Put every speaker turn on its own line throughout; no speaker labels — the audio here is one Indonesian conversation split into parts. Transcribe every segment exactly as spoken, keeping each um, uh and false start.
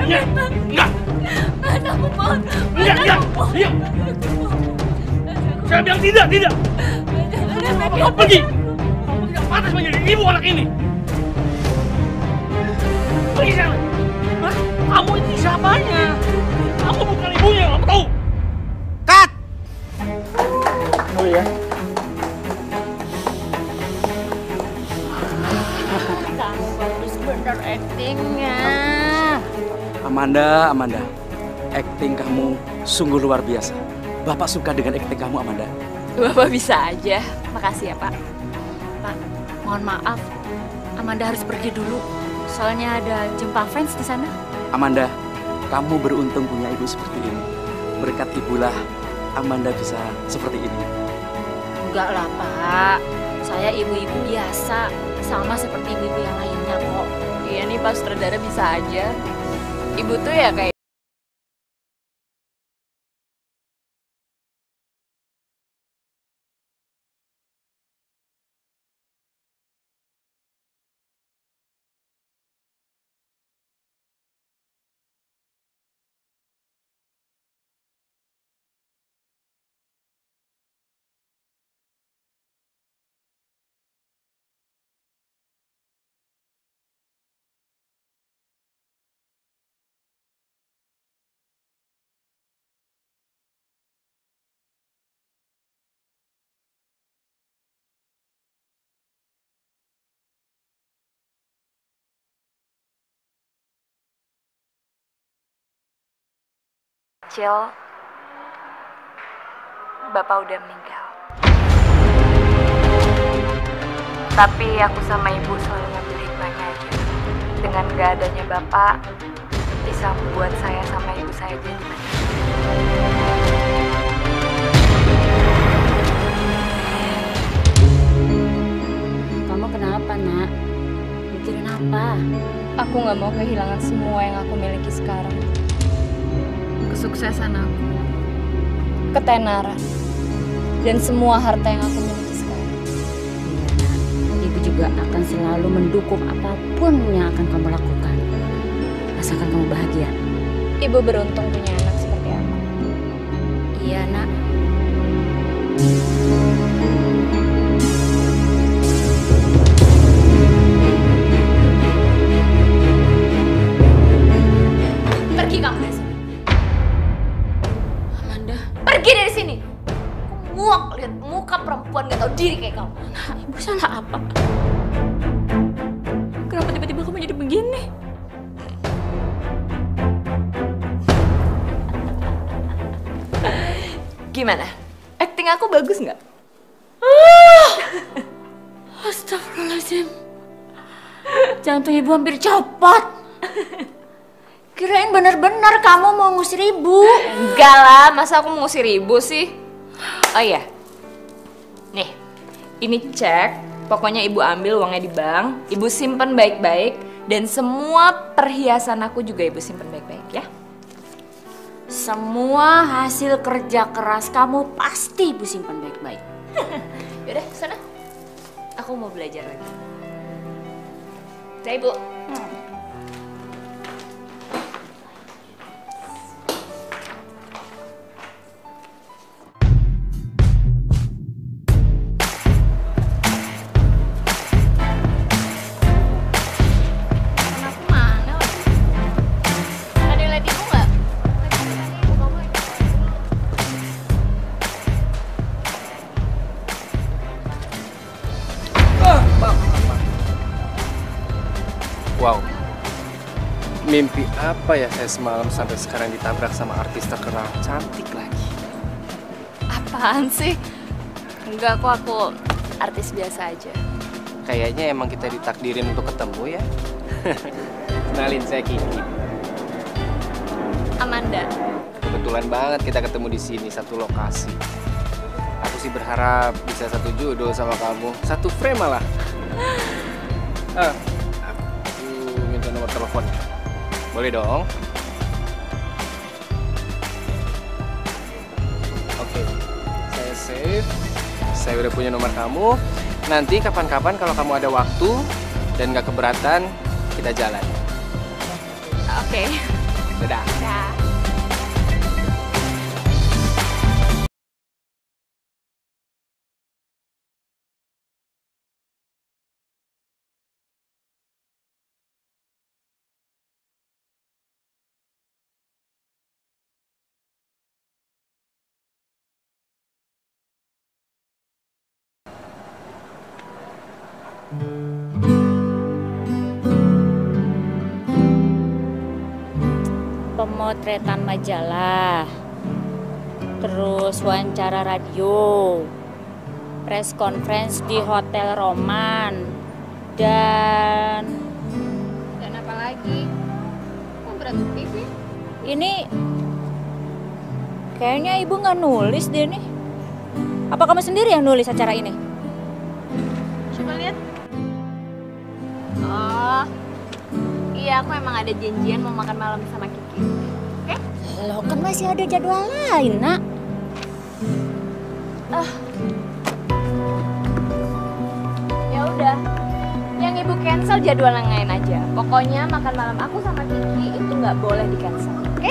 Enggak, enggak.
Mas, aku mohon.
Enggak, enggak. Diam. Saya bilang tidak, tidak. Kamu pergi. Kamu tidak pantas menjadi ibu anak ini. Pergi sana. Hah? Kamu ini siapanya? Kamu bukan ibunya, kamu tahu?
Cut!
Oh iya.
Kamu bagus bener actingnya.
Amanda, Amanda, acting kamu sungguh luar biasa. Bapak suka dengan acting kamu, Amanda.
Bapak bisa aja. Makasih ya, Pak. Pak, mohon maaf. Amanda harus pergi dulu. Soalnya ada jumpa fans di sana.
Amanda, kamu beruntung punya ibu seperti ini. Berkat ibulah Amanda bisa seperti ini.
Enggak lah, Pak. Saya ibu-ibu biasa. Sama seperti ibu-ibu yang lainnya kok. Iya nih, Pak Sutradara bisa aja. Ibu tuh ya kayak... Cil, Bapak udah meninggal. Tapi aku sama Ibu selalu ngambil hikmahnya aja. Dengan gak adanya Bapak, bisa membuat saya sama Ibu saya jadi manis. Kamu kenapa, Nak? Mikirin apa? Aku gak mau kehilangan semua yang aku miliki sekarang. Kesuksesan aku, ketenaran, dan semua harta yang aku miliki sekarang.
Iya, Ibu juga akan selalu mendukung apapun yang akan kamu lakukan. Asalkan kamu bahagia.
Ibu beruntung punya anak seperti aku.
Iya, Nak.
Pergi kamu dari sini. Pergi dari sini. Aku muak lihat muka perempuan gak tahu diri kayak kamu.
Nah, Ibu salah apa?
Kenapa tiba-tiba kamu jadi begini? Gimana? Acting aku bagus nggak?
Ah! Astagfirullahaladzim. Jantung Ibu hampir copot. Kirain bener-bener kamu mau ngusir Ibu.
Enggak lah, masa aku mau ngusir Ibu sih? Oh iya, nih, ini cek. Pokoknya Ibu ambil uangnya di bank, Ibu simpen baik-baik, dan semua perhiasan aku juga Ibu simpen baik-baik ya.
Semua hasil kerja keras kamu pasti Ibu simpan baik-baik.
Yaudah, sana. Aku mau belajar lagi. Dah, Ibu. Hmm.
Wow, mimpi apa ya saya semalam sampai sekarang ditabrak sama artis terkenal cantik lagi.
Apaan sih? Enggak kok, aku artis biasa aja.
Kayaknya emang kita ditakdirin untuk ketemu ya. Kenalin, saya Kiki.
Amanda.
Kebetulan banget kita ketemu di sini, satu lokasi. Aku sih berharap bisa satu jodoh sama kamu, satu frame malah. Ah, aku minta nomor telepon. Boleh dong? Oke, saya save. Saya udah punya nomor kamu. Nanti kapan-kapan kalau kamu ada waktu dan gak keberatan, kita jalan.
Oke.
Dadah.
Dah.
Pemotretan majalah, terus wawancara radio, press conference di Hotel Roman, dan
Dan apa lagi? Kok berhenti sih?
ini kayaknya ibu nggak nulis deh nih. Apa kamu sendiri yang nulis acara ini?
Coba lihat. Oh, iya aku emang ada janjian mau makan malam sama Kiki. Oke?
Loh kan masih ada jadwal lain, Nak.
Ah. Ya udah. Yang ibu cancel jadwal yang lain aja. Pokoknya makan malam aku sama Kiki itu nggak boleh di cancel. Oke?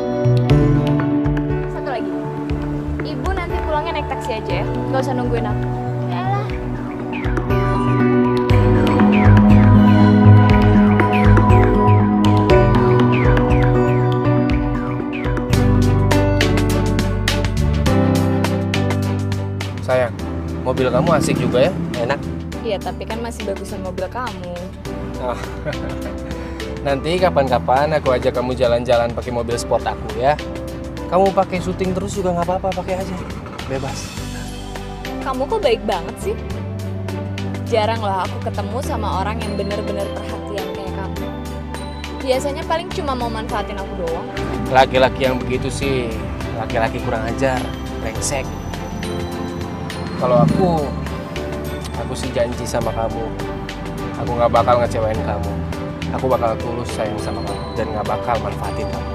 Satu lagi. Ibu nanti pulangnya naik taksi aja ya. Gak usah nungguin aku. Yalah.
Sayang, mobil kamu asik juga ya, enak.
Iya, tapi kan masih bagusan mobil kamu.
Oh. Nanti kapan-kapan aku ajak kamu jalan-jalan pakai mobil sport aku ya. Kamu pakai syuting terus juga nggak apa-apa, pakai aja, bebas.
Kamu kok baik banget sih? Jarang loh aku ketemu sama orang yang bener-bener perhatian kayak kamu. Biasanya paling cuma mau manfaatin aku doang.
Laki-laki yang begitu sih, laki-laki kurang ajar, brengsek. Kalau aku, aku sih janji sama kamu, aku nggak bakal ngecewain kamu. Aku bakal tulus sayang sama kamu dan nggak bakal manfaatin kamu.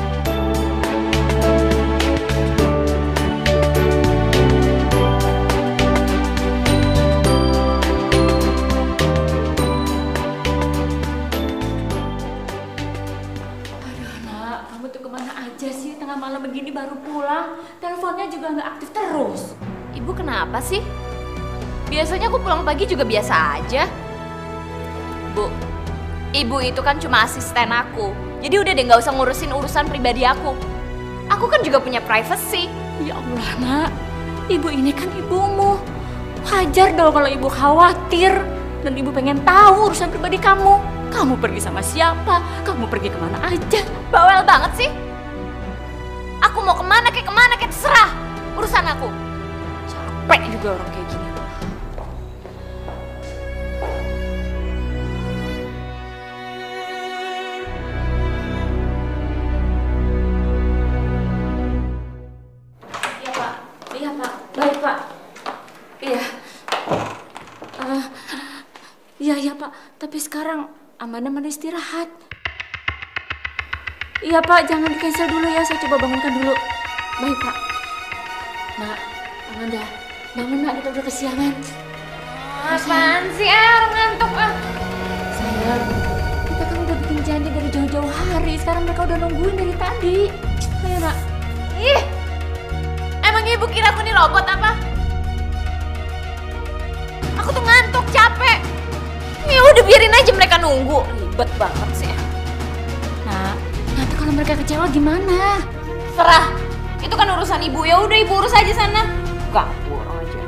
Aduh, Nak, kamu tuh kemana aja sih? Tengah malam begini baru pulang, teleponnya juga nggak aktif terus.
Ibu kenapa sih? Biasanya aku pulang pagi juga biasa aja. Bu, ibu itu kan cuma asisten aku. Jadi udah deh nggak usah ngurusin urusan pribadi aku. Aku kan juga punya privacy.
Ya Allah, Nak, ibu ini kan ibumu. Wajar dong kalau ibu khawatir dan ibu pengen tahu urusan pribadi kamu. Kamu pergi sama siapa? Kamu pergi kemana aja?
Bawel banget sih. Aku mau kemana kayak kemana kayak terserah. Urusan aku. Capek juga orang kayak gini.
Iya, Pak. Iya, Pak. Baik, Pak. Iya. Eh, iya, iya, Pak. Tapi sekarang Amanda mana istirahat. Iya, Pak. Jangan di-cancel dulu ya. Saya coba bangunkan dulu. Baik, Pak. Nak, Amanda. Bangun, Nak. Kita udah kesiangan.
Apaan sih? Ah, ngantuk ah.
Sayang, kita kan udah bikin janji dari jauh-jauh hari. Sekarang mereka udah nungguin dari tadi. Ayo, Nak.
Ih, emang ibu kira aku nih robot apa? Aku tuh ngantuk, capek. Ya udah biarin aja mereka nunggu. Ribet banget sih.
Nak, nanti kalau mereka kecewa gimana?
Serah. Itu kan urusan ibu. Ya udah ibu urus aja sana. Ganggu orang aja.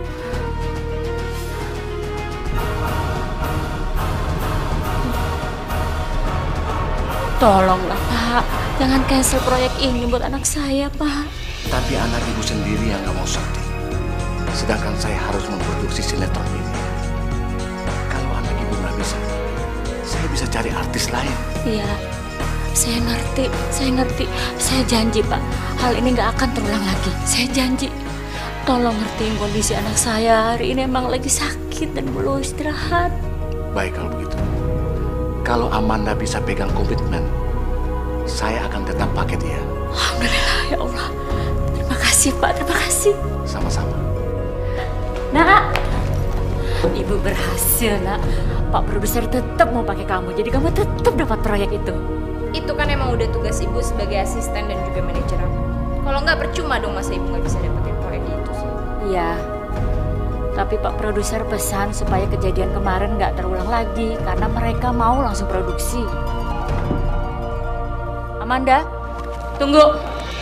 Tolonglah, Pak. Jangan cancel proyek ini buat anak saya, Pak.
Tapi anak ibu sendiri yang nggak mau syuting. Sedangkan saya harus memproduksi sinetron ini. Kalau anak ibu nggak bisa, saya bisa cari artis lain.
Iya, saya ngerti, saya ngerti. Saya janji, Pak. Hal ini nggak akan terulang lagi. Saya janji. Tolong ngertiin kondisi anak saya. Hari ini emang lagi sakit dan perlu istirahat.
Baik kalau begitu. Kalau Amanda bisa pegang komitmen, saya akan tetap pakai dia.
Alhamdulillah, ya Allah. Terima kasih, Pak. Terima kasih.
Sama-sama.
Nak, Ibu berhasil, Nak. Pak produser tetap mau pakai kamu, jadi kamu tetap dapat proyek itu.
Itu kan emang udah tugas ibu sebagai asisten dan juga manajer aku. Kalau nggak percuma dong masa ibu nggak bisa dapetin proyek itu sih.
Iya. Tapi Pak Produser pesan supaya kejadian kemarin nggak terulang lagi karena mereka mau langsung produksi. Amanda, tunggu.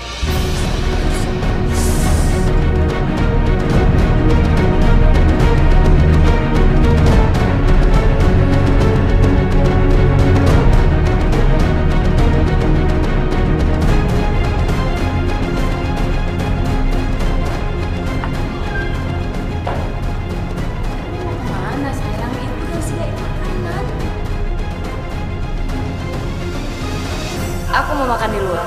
Aku mau makan di luar.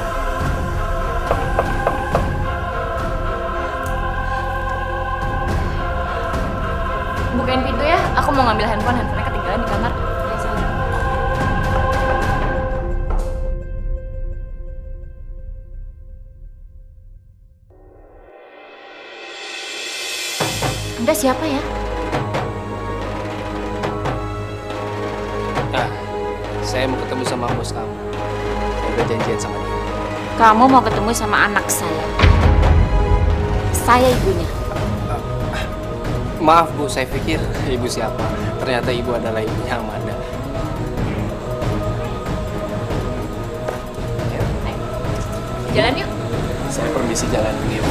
Bukain pintu ya, aku mau ngambil handphone, handphonenya ketinggalan di kamar. Ya, sayang.
Anda siapa ya?
Nah, saya mau ketemu sama bos kamu. Saya udah janjian sama dia.
Kamu mau ketemu sama anak saya. Saya ibunya.
Maaf Bu, saya pikir ibu siapa. Ternyata ibu adalah ibunya Amanda. Ya.
Jalan yuk.
Saya permisi jalan dulu ya Bu.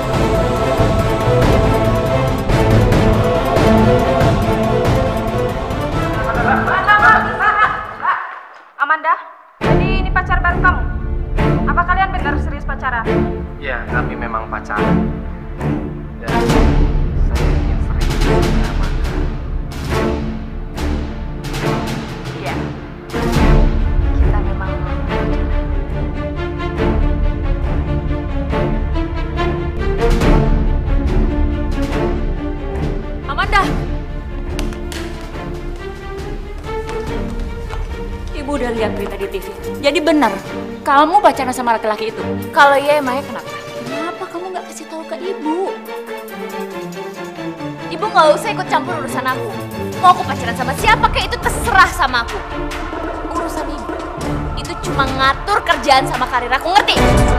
Amanda, jadi ini pacar baru kamu? Apa kalian benar serius pacaran?
Ya, kami memang pacaran. Dan saya ingin serius dengan Amanda.
Iya. Kita memang
Amanda. Ibu udah lihat berita di T V. Jadi benar, kamu pacaran sama laki-laki itu.
Kalau iya emangnya kenapa?
Kenapa kamu nggak kasih tahu ke ibu?
Ibu nggak usah ikut campur urusan aku. Mau aku pacaran sama siapa kayak itu terserah sama aku. Urusan ibu itu cuma ngatur kerjaan sama karir aku, ngerti?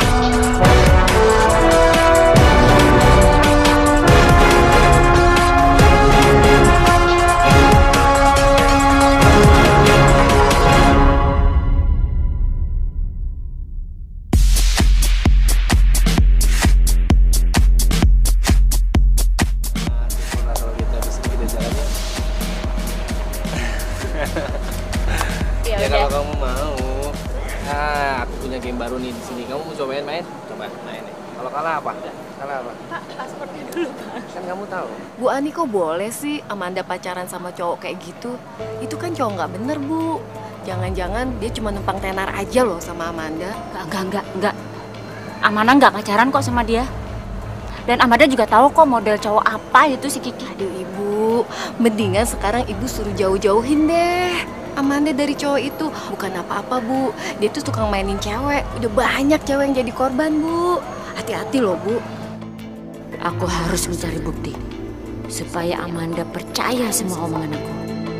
Ya kalau kamu mau, nah aku punya game baru nih di sini. Kamu mau cobain main? Coba main nih. Kalau kalah apa? Kalah apa?
Pak, pasportnya dulu, Pak.
Kan kamu tahu.
Bu Ani kok boleh sih Amanda pacaran sama cowok kayak gitu? Itu kan cowok nggak bener, Bu. Jangan-jangan dia cuma numpang tenar aja loh sama Amanda.
Enggak, enggak, enggak, enggak. Amanda nggak pacaran kok sama dia. Dan Amanda juga tahu kok model cowok apa itu si Kiki.
Aduh Ibu, mendingan sekarang Ibu suruh jauh-jauhin deh Amanda dari cowok itu. Bukan apa-apa Bu, dia tuh tukang mainin cewek. Udah banyak cewek yang jadi korban Bu. Hati-hati loh Bu.
Aku harus mencari bukti supaya Amanda percaya semua omongan aku.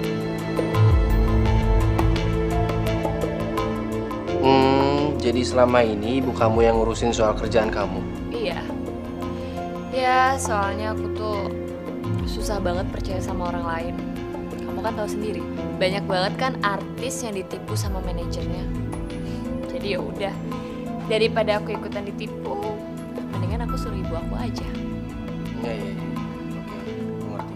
Hmm, jadi selama ini ibu kamu yang ngurusin soal kerjaan kamu?
Iya. Ya, soalnya aku tuh susah banget percaya sama orang lain. Kamu kan tahu sendiri, banyak banget kan artis yang ditipu sama manajernya. Jadi ya udah, daripada aku ikutan ditipu, mendingan aku suruh ibu aku aja.
Iya, iya, iya. Oke, aku ngerti.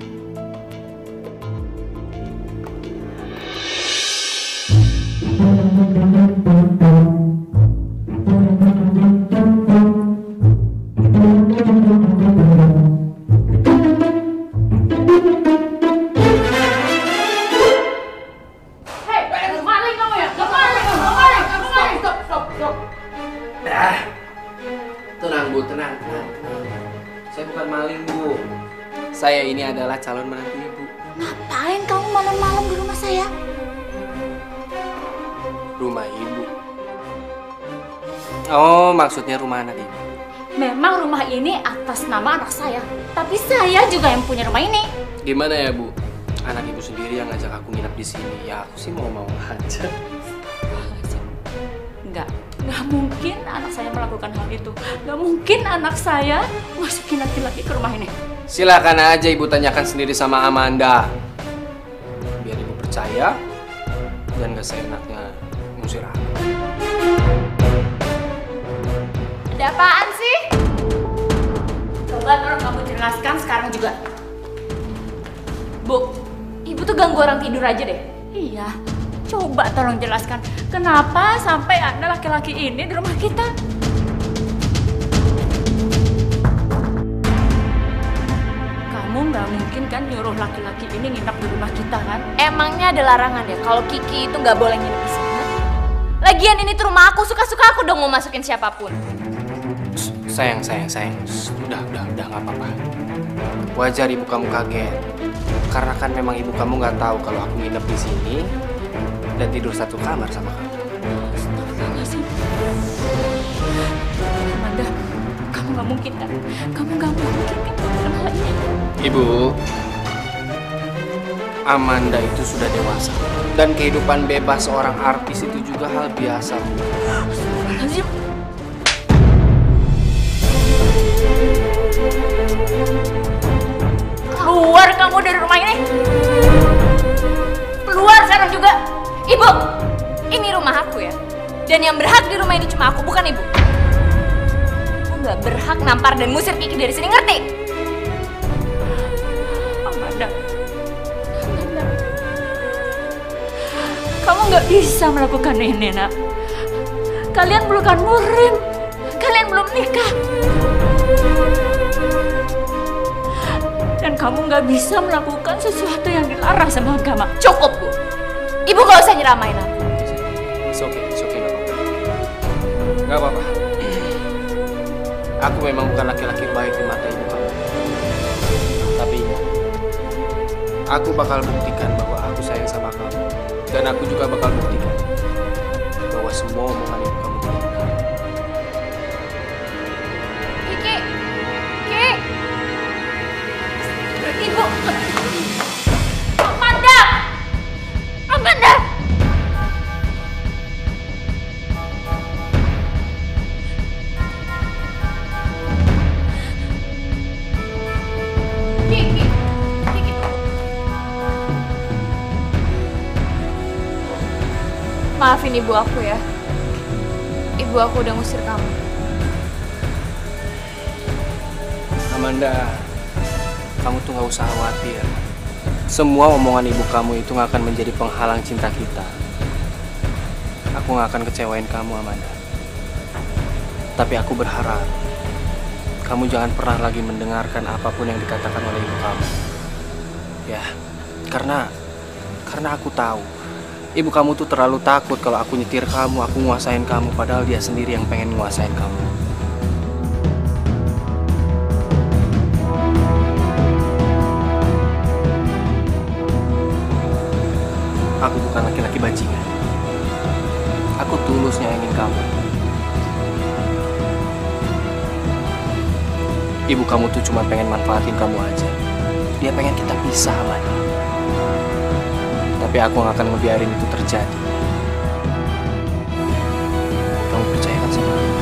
Tenang Bu, tenang, tenang, tenang. Saya bukan maling Bu. Saya ini adalah calon menantu Ibu.
Ngapain kamu malam-malam di rumah saya?
Rumah Ibu. Oh, maksudnya rumah anak Ibu.
Memang rumah ini atas nama anak saya, tapi saya juga yang punya rumah ini.
Gimana ya Bu? Anak Ibu sendiri yang ngajak aku nginep di sini. Ya aku sih mau-mau aja.
Enggak, enggak mungkin anak saya melakukan hal itu. Enggak mungkin anak saya masukin laki-laki ke rumah ini.
Silakan aja ibu tanyakan sendiri sama Amanda. Biar ibu percaya dan gak seenaknya ngusir aku.
Ada apaan sih?
Coba tolong kamu jelaskan sekarang juga.
Bu, ibu tuh ganggu orang tidur aja deh.
Iya, coba tolong jelaskan kenapa sampai ada laki-laki ini di rumah kita. Kamu nggak mungkin kan nyuruh laki-laki ini nginep di rumah kita kan?
Emangnya ada larangan ya kalau Kiki itu nggak boleh nginep di sini? Lagian ini tuh rumah aku, suka-suka aku dong mau masukin siapapun.
Sayang, sayang, sayang. Shh, udah, udah, udah nggak apa-apa. Wajar ibu kamu kaget. Karena kan memang ibu kamu nggak tahu kalau aku nginep di sini dan tidur satu kamar sama kamu.
Astagfirullahaladzim. Amanda, kamu nggak mungkin kan? Kamu nggak mungkin kan melakukan hal ini?
Ibu, Amanda itu sudah dewasa dan kehidupan bebas seorang artis itu juga hal biasa.
Astagfirullahaladzim. Keluar kamu dari rumah ini.
Keluar sekarang juga. Ibu, ini rumah aku ya. Dan yang berhak di rumah ini cuma aku, bukan ibu. Aku nggak berhak nampar dan ngusir Kiki dari sini, ngerti?
Amanda, Amanda, kamu nggak bisa melakukan ini, nak. Kalian bukan muhrim, kalian belum nikah. Dan kamu nggak bisa melakukan sesuatu yang dilarang sama agama.
Cukup, Bu. Ibu gak usah nyeramain aku.
It's okay, it's okay, gak apa-apa. Gak apa-apa. Aku memang bukan laki-laki baik di mata ibu kamu. Tapi ingat, aku bakal buktikan bahwa aku sayang sama kamu. Dan aku juga bakal buktikan bahwa semua omongan ibu kamu tidak benar.
Kiki, Kiki. Ibu. Amanda. Amanda. Kiki. Kiki. Maafin ibu aku ya. Ibu aku udah ngusir kamu.
Amanda, kamu tuh gak usah khawatir. Semua omongan ibu kamu itu gak akan menjadi penghalang cinta kita. Aku gak akan kecewain kamu, Amanda. Tapi aku berharap kamu jangan pernah lagi mendengarkan apapun yang dikatakan oleh ibu kamu. Ya, karena karena aku tahu ibu kamu tuh terlalu takut kalau aku nyetir kamu, aku nguasain kamu, padahal dia sendiri yang pengen nguasain kamu. Aku bukan laki-laki bajingan. Aku tulus nyayangin kamu. Ibu kamu tuh cuma pengen manfaatin kamu aja. Dia pengen kita pisah, Amanda. Tapi aku gak akan ngebiarin itu terjadi. Kamu percaya kan sama aku?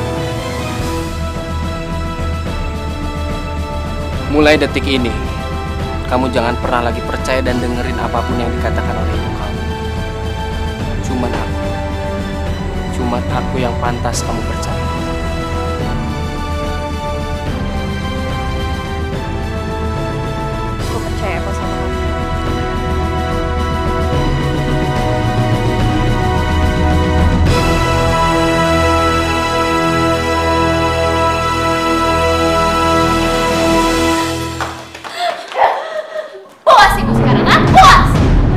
Mulai detik ini, kamu jangan pernah lagi percaya dan dengerin apapun yang dikatakan oleh ibu kamu. Cuman aku, cuman aku yang pantas kamu percaya.
Aku percaya kok sama kamu. Puas ibu sekarang, ah? Puas!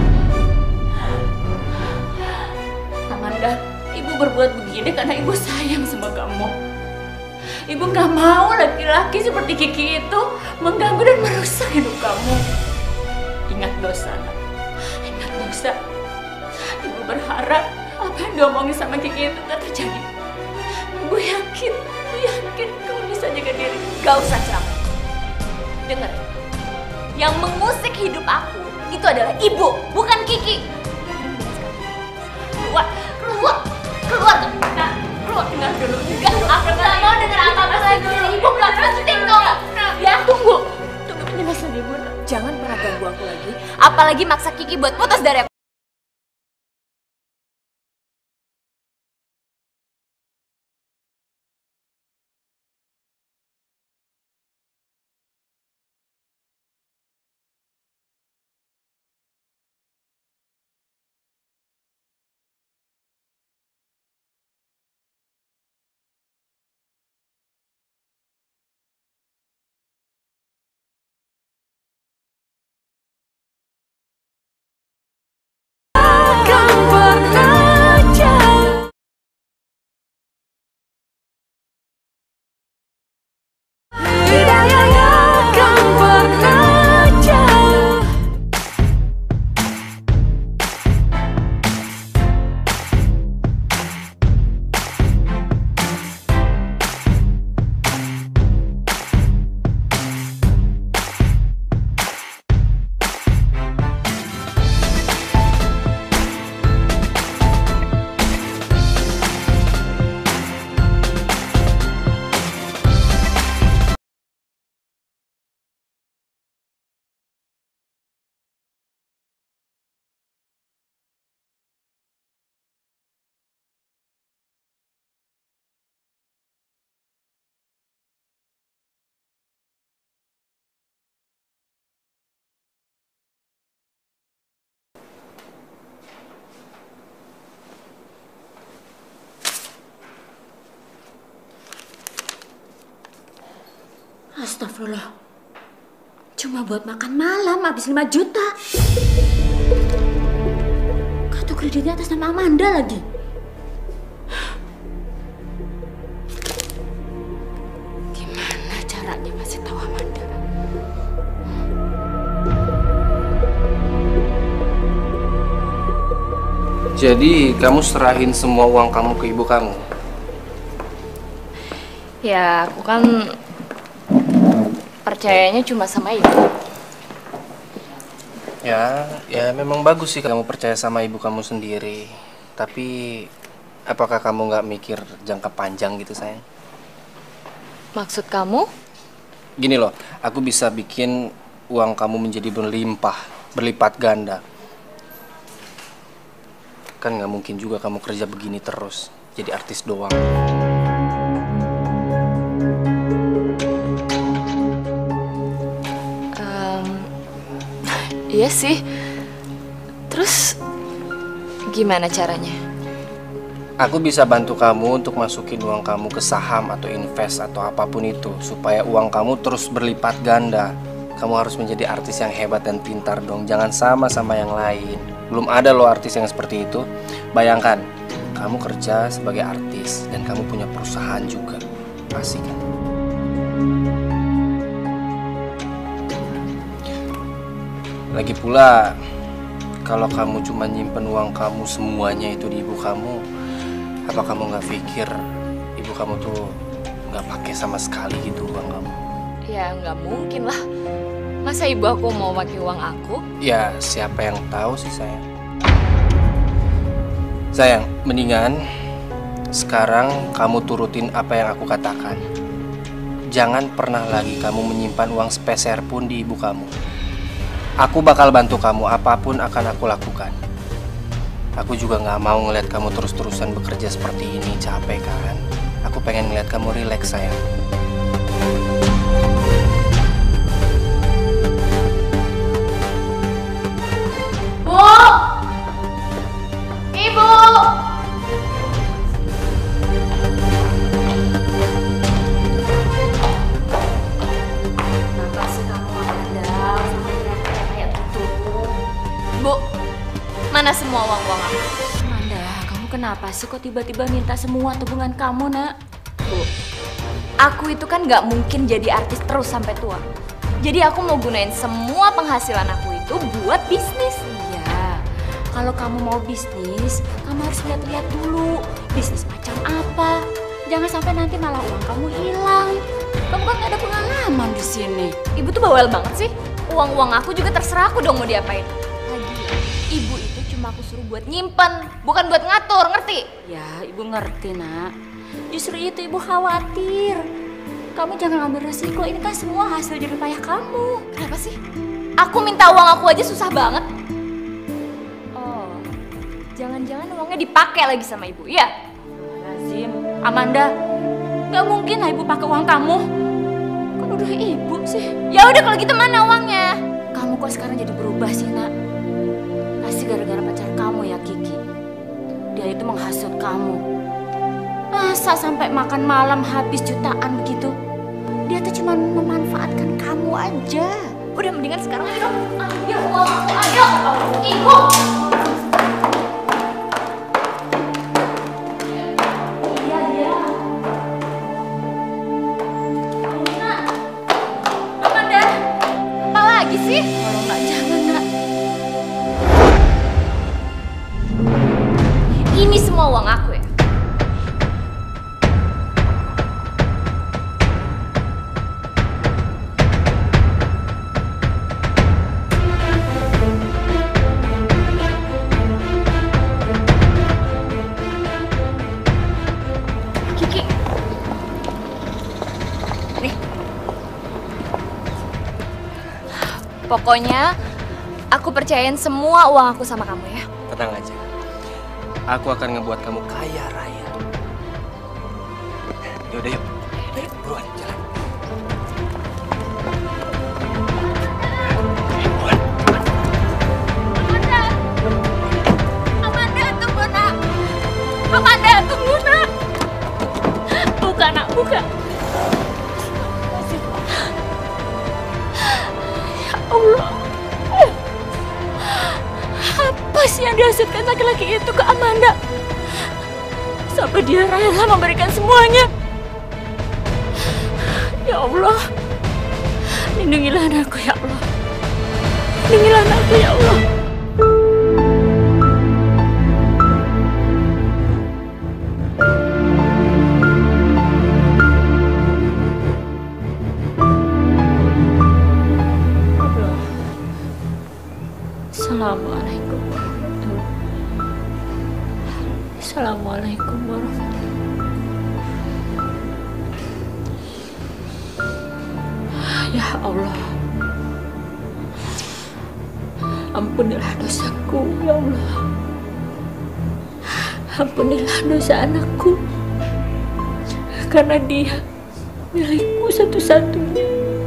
Amanda, ibu berbuat begini karena ibu sayang sama kamu. Ibu gak mau laki-laki seperti Kiki itu mengganggu dan merusak hidup kamu. Ingat dosa, nak. Ingat dosa. Ibu berharap apa yang diomongin sama Kiki itu gak terjadi. Ibu yakin, ibu yakin kamu bisa jaga diri.
Gak usah ceramah. Dengar, yang mengusik hidup aku itu adalah ibu, bukan Kiki. Keluar, keluar, keluar. Nah. apalagi maksa Kiki buat putus dari aku.
Astagfirullah. Cuma buat makan malam habis lima juta. Kartu kreditnya atas nama Amanda lagi. Gimana caranya masih tahu Amanda?
Jadi kamu serahin semua uang kamu ke ibu kamu?
Ya, aku kan percayanya cuma sama ibu.
Ya, ya memang bagus sih kamu percaya sama ibu kamu sendiri. Tapi apakah kamu nggak mikir jangka panjang gitu, sayang?
Maksud kamu?
Gini loh, aku bisa bikin uang kamu menjadi berlimpah, berlipat ganda. Kan nggak mungkin juga kamu kerja begini terus, jadi artis doang.
Iya sih. Terus gimana caranya?
Aku bisa bantu kamu untuk masukin uang kamu ke saham atau invest atau apapun itu supaya uang kamu terus berlipat ganda. Kamu harus menjadi artis yang hebat dan pintar dong. Jangan sama sama yang lain. Belum ada loh artis yang seperti itu. Bayangkan, kamu kerja sebagai artis dan kamu punya perusahaan juga. Asik kan? Lagi pula, kalau kamu cuma nyimpen uang kamu semuanya itu di ibu kamu, apa kamu nggak pikir ibu kamu tuh nggak pakai sama sekali gitu uang kamu?
Ya nggak mungkin lah. Masa ibu aku mau pakai uang aku?
Ya siapa yang tahu sih, sayang. Sayang, mendingan sekarang kamu turutin apa yang aku katakan. Jangan pernah lagi kamu menyimpan uang sepeser pun di ibu kamu. Aku bakal bantu kamu, apapun akan aku lakukan. Aku juga gak mau ngeliat kamu terus-terusan bekerja seperti ini, capek kan? Aku pengen ngeliat kamu rileks, sayang.
Bu! Ibu! Bu, mana semua uang-uang aku?
Amanda, kamu kenapa sih kok tiba-tiba minta semua tabungan kamu, nak?
Bu, aku itu kan nggak mungkin jadi artis terus sampai tua. Jadi aku mau gunain semua penghasilan aku itu buat bisnis.
Iya, kalau kamu mau bisnis, kamu harus lihat-lihat dulu bisnis macam apa. Jangan sampai nanti malah uang kamu hilang. Kamu kan nggak ada pengalaman di sini.
Ibu tuh bawel banget sih. Uang-uang aku juga terserah aku dong mau diapain. Ibu itu cuma aku suruh buat nyimpen, bukan buat ngatur, ngerti?
Ya, ibu ngerti, nak. Justru itu ibu khawatir. Kamu jangan ambil resiko, ini kan semua hasil jerih payah kamu.
Kenapa sih? Aku minta uang aku aja susah banget. Oh, jangan-jangan uangnya dipakai lagi sama ibu, ya?
Lazim, Amanda, nggak mungkin lah ibu pakai uang kamu.
Kan udah ibu sih. Ya udah kalau gitu mana uangnya?
Kamu kok sekarang jadi berubah sih, Nak? Pasti gara-gara pacar kamu ya, Kiki. Dia itu menghasut kamu. Masa sampai makan malam habis jutaan begitu? Dia tuh cuma memanfaatkan kamu aja.
Udah mendingan sekarang ayo dong. Ayo uang aku, ayo. Ibu. Iya, iya. Amanda. Amanda. Apa lagi sih?
Kalau nggak jangan, Nak.
Ini semua uang aku ya? Kiki. Nih. Pokoknya aku percayain semua uang aku sama kamu ya.
Tenang aja. Aku akan ngebuat kamu kaya raya. Yaudah yuk. Ayo buruan jalan.
Amanda. Amanda tunggu nak. Amanda tunggu nak. Buka nak, buka.
Ya Allah. Apa sih yang dihasutkan laki-laki itu ke Amanda? Sampai dia rela memberikan semuanya. Ya Allah, lindungilah anakku ya Allah. Lindungilah anakku ya Allah. Assalamualaikum warahmatullahi wabarakatuh. Assalamualaikum warahmatullahi wabarakatuh. Ya Allah, ampunilah dosaku ya Allah. Ampunilah dosa anakku, karena dia milikku satu-satunya.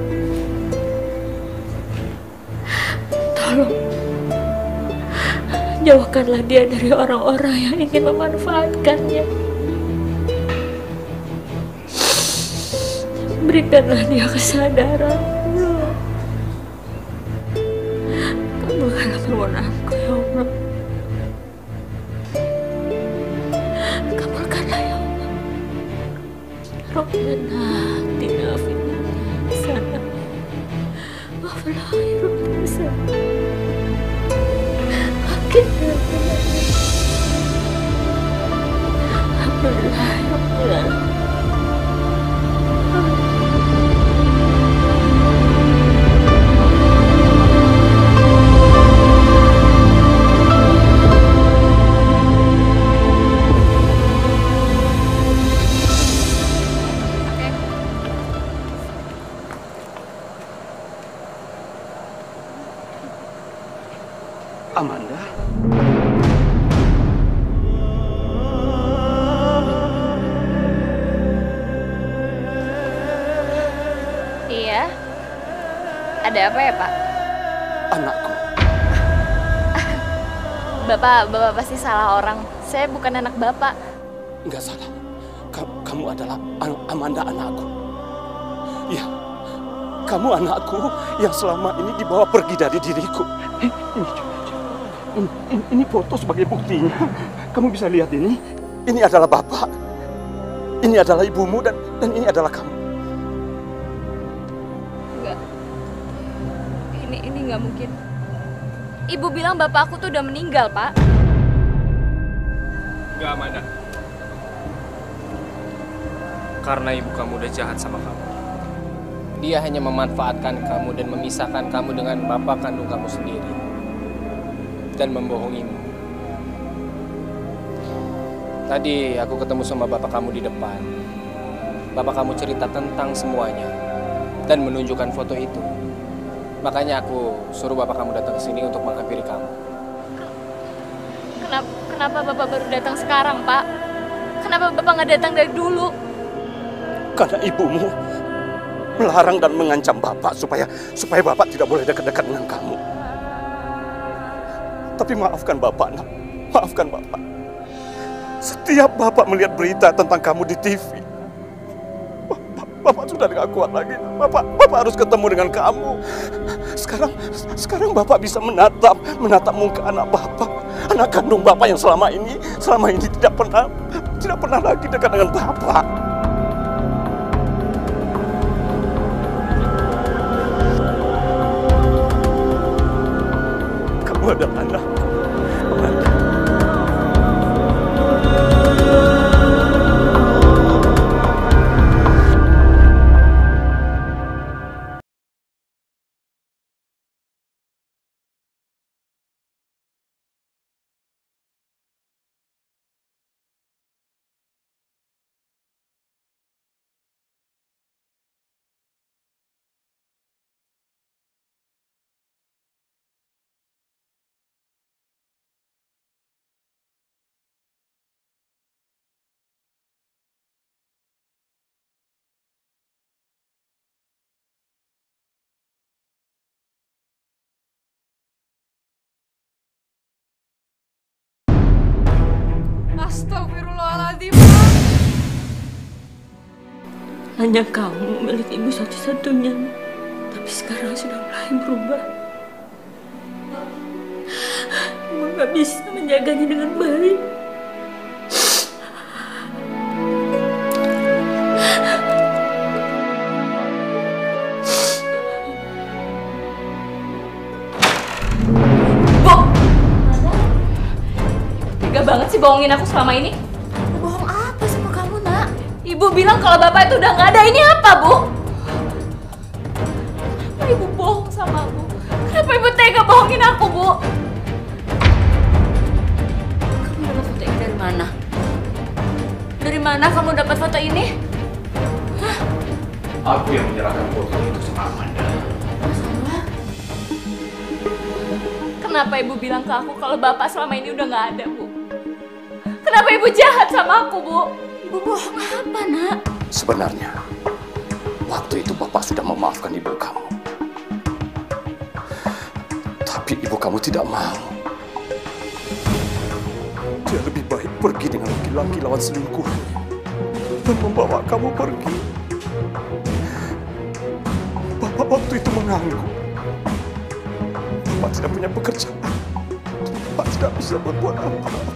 Tolong jauhkanlah dia dari orang-orang yang ingin memanfaatkannya. Berikanlah dia kesadaran. Kabulkanlah permohonanku ya Allah. Kabulkanlah ya Allah. Rabbana atina fid dunya hasanah wa fil akhirati hasanah. Alhamdulillah ya Allah.
Amanda?
Iya. Ada apa ya, Pak?
Anakku.
Bapak, Bapak pasti salah orang. Saya bukan anak Bapak.
Enggak salah. Kamu, kamu adalah An- Amanda anakku. Iya. Kamu anakku yang selama ini dibawa pergi dari diriku. Eh, ini, ini, ini, ini foto sebagai buktinya. Kamu bisa lihat ini. Ini adalah Bapak. Ini adalah ibumu dan dan ini adalah kamu.
Enggak. Ini ini nggak mungkin. Ibu bilang bapak aku tuh udah meninggal, Pak.
Enggak, Amanda. Karena ibu kamu udah jahat sama kamu. Dia hanya memanfaatkan kamu dan memisahkan kamu dengan bapak kandung kamu sendiri. Dan membohongimu. Tadi aku ketemu sama bapak kamu di depan. Bapak kamu cerita tentang semuanya. Dan menunjukkan foto itu. Makanya aku suruh bapak kamu datang ke sini untuk menghampiri kamu.
Kenapa, kenapa Bapak baru datang sekarang, Pak? Kenapa Bapak nggak datang dari dulu?
Karena ibumu melarang dan mengancam Bapak supaya supaya Bapak tidak boleh dekat-dekat dengan kamu. Tapi maafkan Bapak, nak. Maafkan Bapak. Setiap Bapak melihat berita tentang kamu di T V, Bapak, Bapak sudah tidak kuat lagi. Bapak, Bapak harus ketemu dengan kamu. Sekarang, sekarang Bapak bisa menatap, menatap muka anak Bapak, anak kandung Bapak yang selama ini, selama ini tidak pernah, tidak pernah lagi dekat dengan Bapak. Kamu adalah anak.
Astagfirullahaladzim.
Hanya kamu milik ibu satu-satunya. Tapi sekarang sudah mulai berubah. Ibu gak bisa menjaganya dengan baik.
Bu! Tega banget sih bohongin aku selama ini.
Bohong apa sama kamu, nak?
Ibu bilang kalau Bapak itu udah nggak ada. Ini apa, Bu? Kenapa Ibu bohong sama aku? Kenapa Ibu tega bohongin aku, Bu?
Kamu dapat foto ini dari mana?
Dari mana kamu dapat foto ini? Hah?
Aku yang menyerahkan foto itu sama Amanda.
Kenapa Ibu bilang ke aku kalau Bapak selama ini udah nggak ada, Bu? Kenapa Ibu jahat sama aku, Bu?
Ibu bohong apa, nak?
Sebenarnya, waktu itu Bapak sudah memaafkan ibu kamu. Tapi ibu kamu tidak mau. Dia lebih baik pergi dengan laki-laki lawan selingkuhnya dan membawa kamu pergi. Bapak waktu itu menganggur. Bapak tidak punya pekerjaan. Bapak tidak bisa berbuat apa-apa.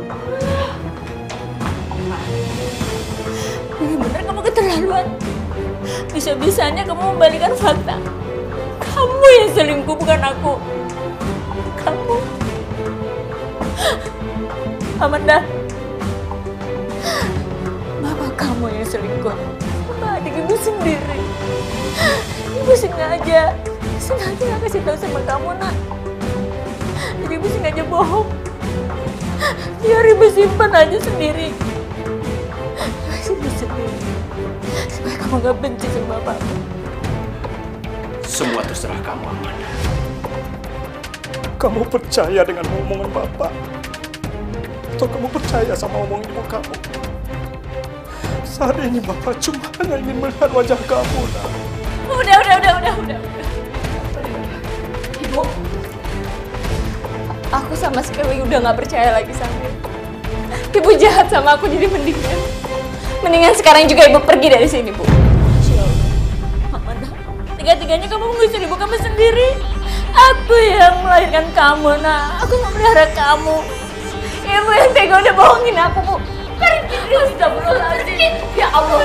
Benar-benar kamu keterlaluan. Bisa-bisanya kamu membalikan fakta. Kamu yang selingkuh, bukan aku. Kamu. Amanda. Bapak kamu yang selingkuh sama adik ibu sendiri. Ibu sengaja. Sengaja gak kasih tahu sama kamu, nak. Jadi ibu sengaja bohong. Biar ibu simpan aja sendiri. Ibu sendiri. Supaya kamu gak benci sama bapakmu.
Semua terserah kamu, Amanda.
Kamu percaya dengan omongan Bapak? Atau kamu percaya sama omongan ibu kamu? Saat ini Bapak cuma hanya ingin melihat wajah kamu, nak.
Udah, udah, udah, udah, udah. Ibu, aku sama sekali udah nggak percaya lagi sama Ibu. Ibu jahat sama aku, jadi mendingan. Mendingan sekarang juga Ibu pergi dari sini, Bu.
Masya Allah. Amanda, tiga-tiganya kamu mengusir ibu kamu sendiri. Aku yang melahirkan kamu, nak. Aku memelihara kamu.
Ibu yang tega udah bohongin aku, Bu. Pergi, astagfirullahaladzim. Ya Allah.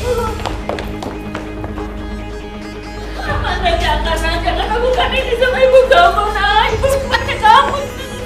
Amanda, jangan, nak. Jangan lakukan ini sama ibu kamu, nak. Ibu seperti kamu.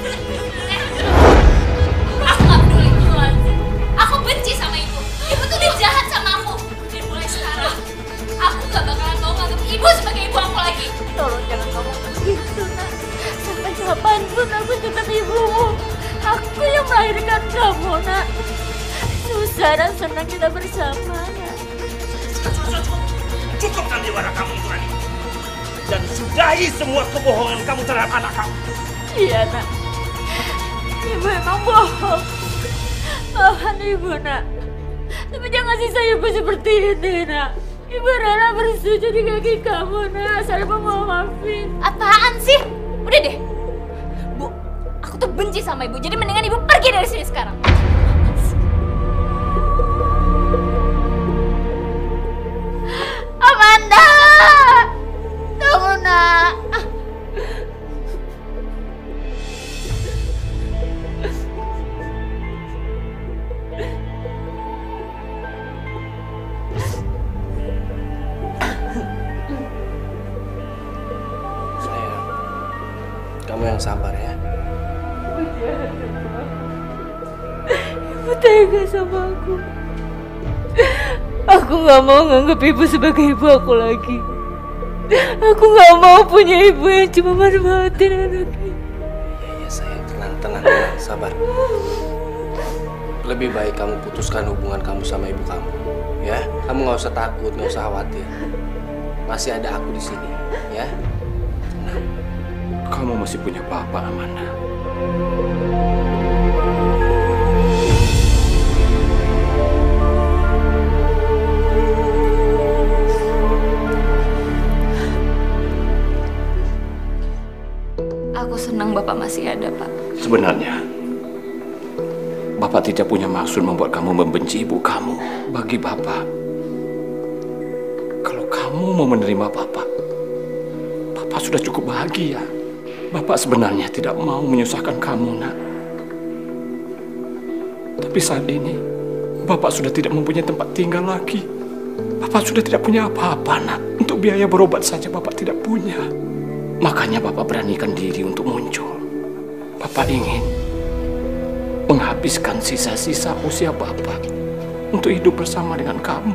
Aku nggak peduli. Aku benci sama Ibu. Ibu tuh udah jahat sama aku. Dan mulai sekarang, aku gak bakalan mau nganggap Ibu sebagai ibu aku lagi.
Tolong jangan ngomong begitu, nak. Sampai kapanpun aku tetap ibumu. Aku yang melahirkan kamu, nak. Susah dan senang kita bersama, nak.
Cukup sandiwara kamu itu, Rani.
dan sudahi semua kebohongan kamu terhadap anak kamu.
Iya, Nak. Ibu emang bohong. Maafkan Ibu, Nak. Tapi jangan siksa Ibu seperti ini, Nak. Ibu rela bersujud di kaki kamu, Nak. Saya mau maafin.
Apaan sih? Udah deh. Bu, aku tuh benci sama Ibu. Jadi mendingan Ibu pergi dari sini sekarang. Amanda! Tunggu, Nak.
Sayang, kamu yang sabar ya.
Ibu tega sama aku. Aku gak mau nganggap Ibu sebagai ibu aku lagi. Aku gak mau punya ibu yang cuma manfaatin anaknya.
Iya, iya sayang, tenang, tenang, tenang, sabar. Lebih baik kamu putuskan hubungan kamu sama ibu kamu, ya. Kamu nggak usah takut, nggak usah khawatir. Masih ada aku di sini, ya. Tenang.
Kamu masih punya papa, Amanda.
Aku senang Bapak masih ada, Pak.
Sebenarnya, Bapak tidak punya maksud membuat kamu membenci ibu kamu. Bagi Bapak, kalau kamu mau menerima Bapak, Bapak sudah cukup bahagia. Bapak sebenarnya tidak mau menyusahkan kamu, Nak. Tapi saat ini, Bapak sudah tidak mempunyai tempat tinggal lagi. Bapak sudah tidak punya apa-apa, Nak. Untuk biaya berobat saja Bapak tidak punya. Makanya Bapak beranikan diri untuk muncul. Bapak ingin menghabiskan sisa-sisa usia Bapak untuk hidup bersama dengan kamu.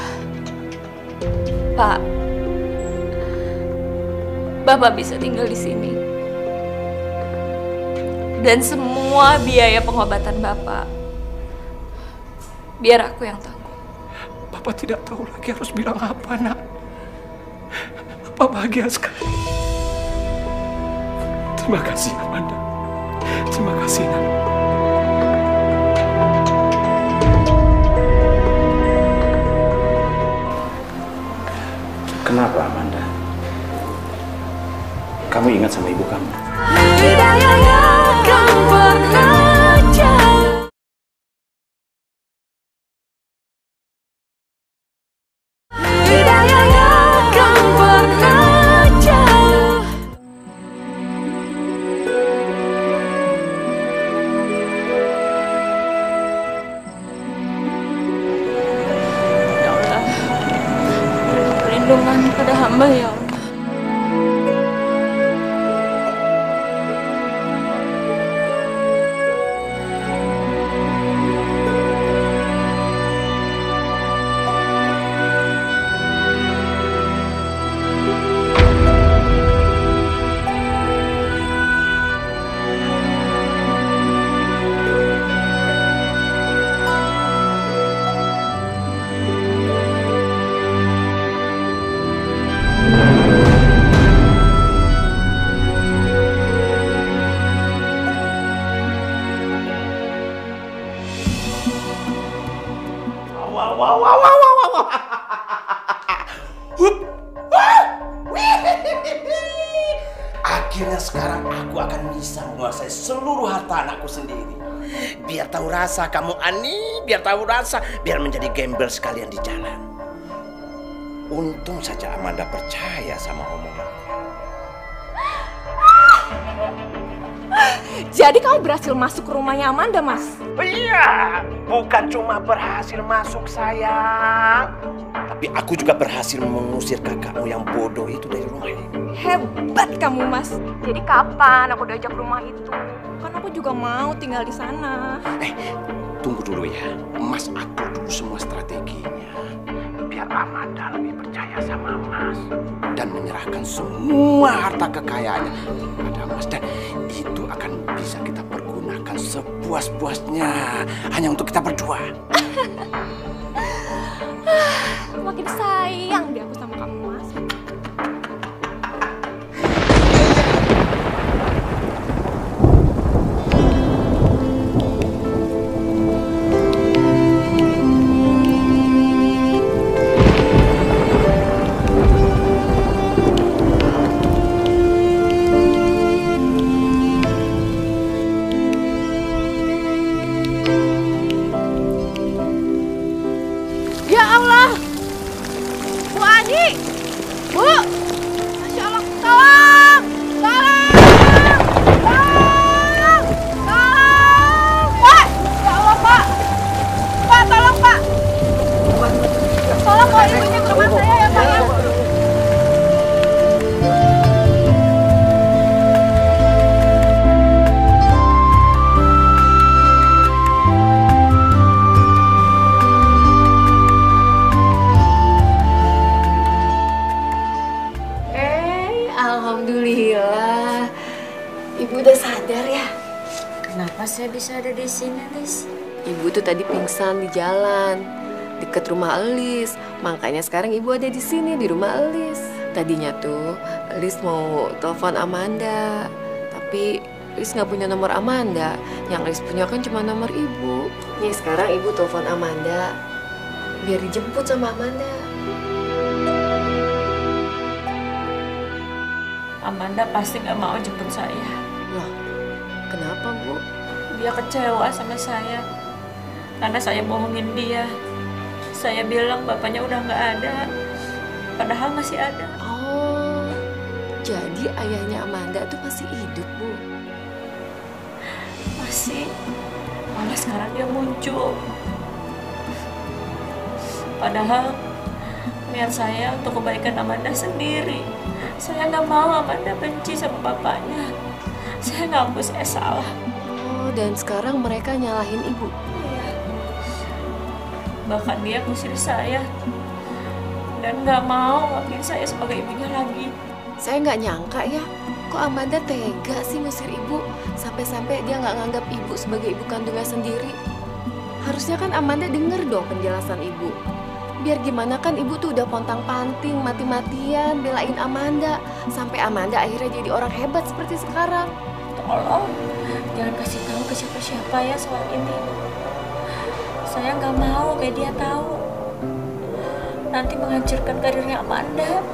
Pak, Bapak bisa tinggal di sini. Dan semua biaya pengobatan Bapak, biar aku yang tanggung.
Bapak tidak tahu lagi harus bilang apa, Nak. Bapak bahagia sekali. Terima kasih, Amanda. Terima kasih, Nak. Kenapa, Amanda? Kamu ingat sama ibu kamu?
Perlindungan pada hamba ya Allah.
Wow, wow, wow, wow, wow, wow. Hup. Ah. Wih. Akhirnya sekarang aku akan bisa menguasai seluruh harta anakku sendiri. Biar tahu rasa kamu Ani, biar tahu rasa, biar menjadi gembel sekalian di jalan. Untung saja Amanda percaya sama omonganku.
Jadi kamu berhasil masuk ke rumahnya Amanda, Mas?
Iya, bukan cuma berhasil masuk sayang, tapi aku juga berhasil mengusir kakakmu yang bodoh itu dari rumah ini.
Hebat kamu, Mas. Jadi kapan aku diajak rumah itu? Kan aku juga mau tinggal di sana.
Eh, tunggu dulu ya. Mas atur dulu semua strateginya. Biar Amanda lebih percaya sama Mas. Dan menyerahkan semua harta kekayaannya kepada Mas. Dan itu akan bisa kita pergunakan sepuas-puasnya. Hanya untuk kita berdua.
Makin sayang deh aku sama kamu, Mas. Adi! Bu! Masya Allah, tolong! Tolong! Tolong! Tolong! Pak! Ya Allah, Pak! Pak, tolong, Pak! Tolong bawa ibunya ke rumah saya ya, Pak, ya.
Alhamdulillah, Ibu udah sadar ya?
Kenapa saya bisa ada di sini, Lis?
Ibu tuh tadi pingsan di jalan, deket rumah Elis. Makanya sekarang Ibu ada di sini, di rumah Elis. Tadinya tuh Elis mau telepon Amanda, tapi Elis nggak punya nomor Amanda. Yang Elis punya kan cuma nomor Ibu. Nih sekarang Ibu telepon Amanda, biar dijemput sama Amanda.
Amanda pasti nggak mau jemput saya.
Loh, kenapa, Bu?
Dia kecewa sama saya karena saya bohongin dia. Saya bilang bapaknya udah nggak ada, padahal masih ada.
Oh, jadi ayahnya Amanda tuh masih hidup, Bu?
Masih, malah sekarang dia muncul. Padahal niat saya untuk kebaikan Amanda sendiri. Saya nggak mau Amanda benci sama bapaknya. Saya ngaku saya salah.
Oh, dan sekarang mereka nyalahin Ibu?
Iya. Bahkan dia ngusir saya. Dan nggak mau ngakuin saya sebagai ibunya lagi.
Saya nggak nyangka ya, kok Amanda tega sih ngusir Ibu. Sampai-sampai dia nggak nganggap Ibu sebagai ibu kandungnya sendiri. Harusnya kan Amanda denger dong penjelasan Ibu. Biar gimana kan Ibu tuh udah pontang-panting, mati-matian belain Amanda. Sampai Amanda akhirnya jadi orang hebat seperti sekarang.
Tolong, jangan kasih tahu ke siapa-siapa ya soal ini. Saya nggak mau media tahu. Nanti menghancurkan karirnya Amanda.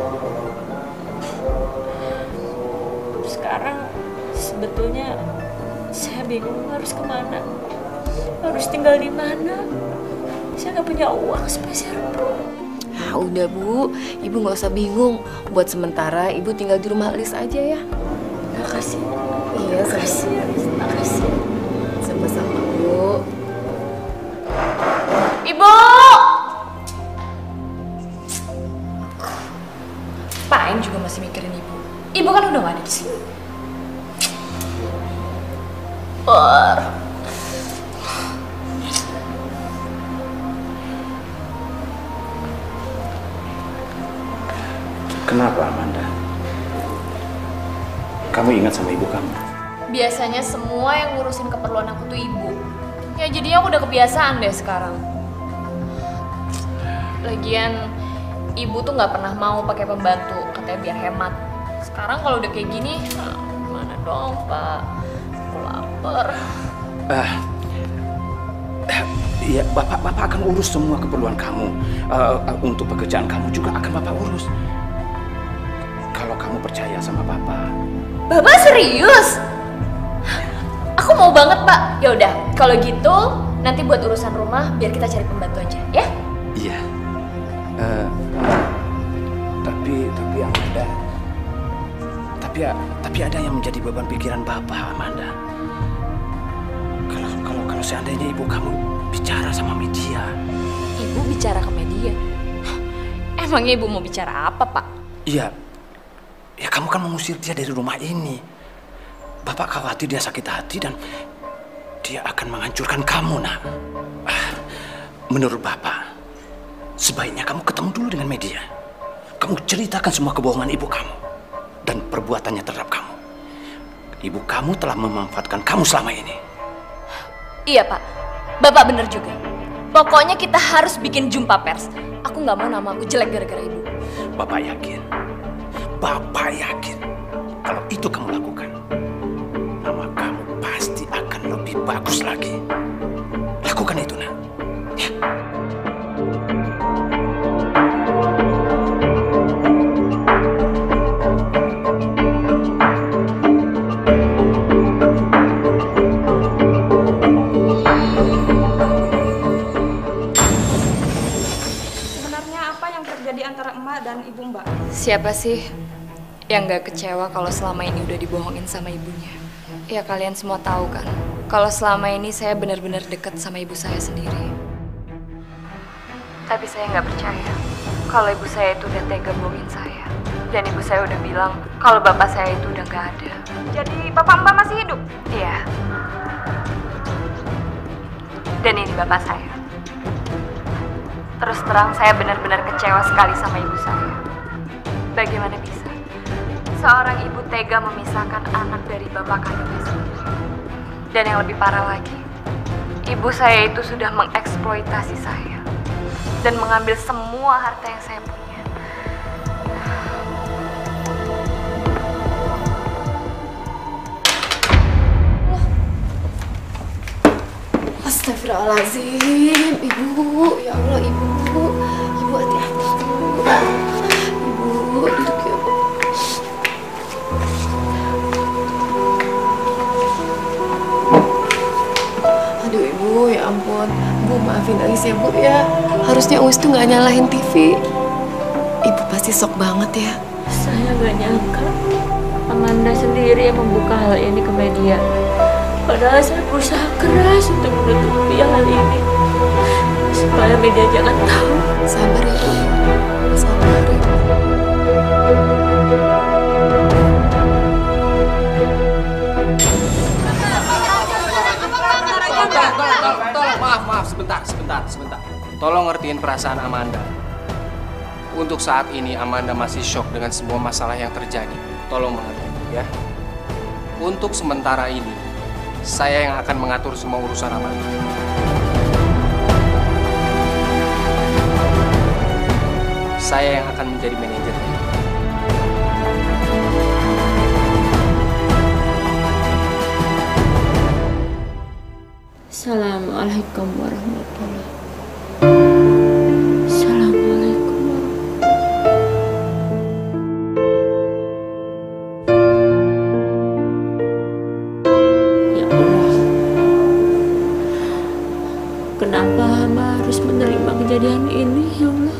Sekarang sebetulnya saya bingung harus kemana. Harus tinggal di mana. Saya nggak punya uang sepeser pun.
Nah udah Bu, Ibu nggak usah bingung. Buat sementara Ibu tinggal di rumah Elis aja ya.
Makasih.
Iya,
Makasih, makasih.
Sama-sama Bu.
Ibu! Paling juga masih mikirin ibu. Ibu kan udah gak ada di sini. Or.
Kenapa, Amanda? Kamu ingat sama ibu kamu?
Biasanya semua yang ngurusin keperluan aku tuh ibu. Ya jadinya aku udah kebiasaan deh sekarang. Lagian ibu tuh nggak pernah mau pakai pembantu, katanya biar hemat. Sekarang kalau udah kayak gini, nah, gimana dong Pak? Aku lapar.
Uh, Iya, bapak bapak akan urus semua keperluan kamu. Uh, uh, untuk pekerjaan kamu juga akan bapak urus. Kalau kamu percaya sama bapak.
Bapak serius? Aku mau banget Pak. Ya udah, kalau gitu nanti buat urusan rumah biar kita cari pembantu aja, ya?
Iya. Uh, tapi tapi Amanda. Tapi ya, tapi ada yang menjadi beban pikiran bapak, Amanda. Kalau kalau kalau seandainya ibu kamu bicara sama media.
Ibu bicara ke media? Emangnya ibu mau bicara apa, Pak?
Iya. Ya kamu kan mengusir dia dari rumah ini. Bapak khawatir dia sakit hati dan dia akan menghancurkan kamu, nak. Menurut Bapak, sebaiknya kamu ketemu dulu dengan media. Kamu ceritakan semua kebohongan ibu kamu dan perbuatannya terhadap kamu. Ibu kamu telah memanfaatkan kamu selama ini.
Iya, Pak. Bapak bener juga. Pokoknya kita harus bikin jumpa pers. Aku nggak mau nama aku jelek gara-gara ibu.
Bapak yakin, Bapak yakin kalau itu kamu lakukan, nama kamu pasti akan lebih bagus lagi. Lakukan itu, nak. Ya.
yang terjadi antara emak dan ibu mbak?
Siapa sih yang gak kecewa kalau selama ini udah dibohongin sama ibunya? Ya kalian semua tahu kan, kalau selama ini saya benar-benar dekat sama ibu saya sendiri. Tapi saya nggak percaya kalau ibu saya itu udah tega bohongin saya. Dan ibu saya udah bilang kalau bapak saya itu udah nggak ada.
Jadi bapak mbak masih hidup?
Iya. Dan ini bapak saya. Terus terang saya benar-benar kecewa sekali sama ibu saya. Bagaimana bisa seorang ibu tega memisahkan anak dari bapak kandungnya sendiri? Dan yang lebih parah lagi, ibu saya itu sudah mengeksploitasi saya dan mengambil semua harta yang saya punya.
Astagfirullahaladzim, ibu, ya Allah ibu, ibu hati-hati ibu, ibu duduk ya bu. Aduh ibu, ya ampun, bu maafin Ais ya bu ya, harusnya Ais tuh nggak nyalahin T V, ibu pasti shock banget ya.
Saya gak nyangka Amanda sendiri yang membuka hal ini ke media. Padahal saya berusaha keras untuk menutupi hal ini supaya media jangan tahu.
Sabar ya bu, sabar ya.
Tolong, tolong, maaf, maaf, sebentar, sebentar, sebentar. Tolong ngertiin perasaan Amanda. Untuk saat ini Amanda masih shock dengan semua masalah yang terjadi. Tolong mengerti, ya. Untuk sementara ini, saya yang akan mengatur semua urusan Amanda. Saya yang akan menjadi manajernya.
Assalamualaikum warahmatullahi wabarakatuh. Assalamualaikum warahmatullahi. Ya Allah, kenapa hamba harus menerima kejadian ini, ya Allah?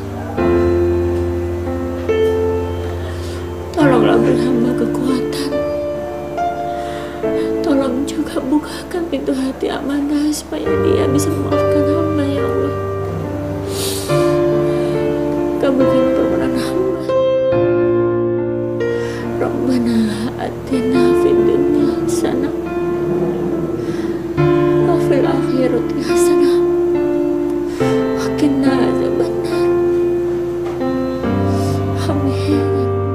Tolonglah beri hamba kekuatan. Tolong juga bukakan pintu hati Amanda supaya dia bisa memaafkan hamba, ya Allah. Kabulkan permohonan hamba. Rabbana atina fid dunya hasanah wa fil akhirati hasanah wa qina adzabannar. Amin.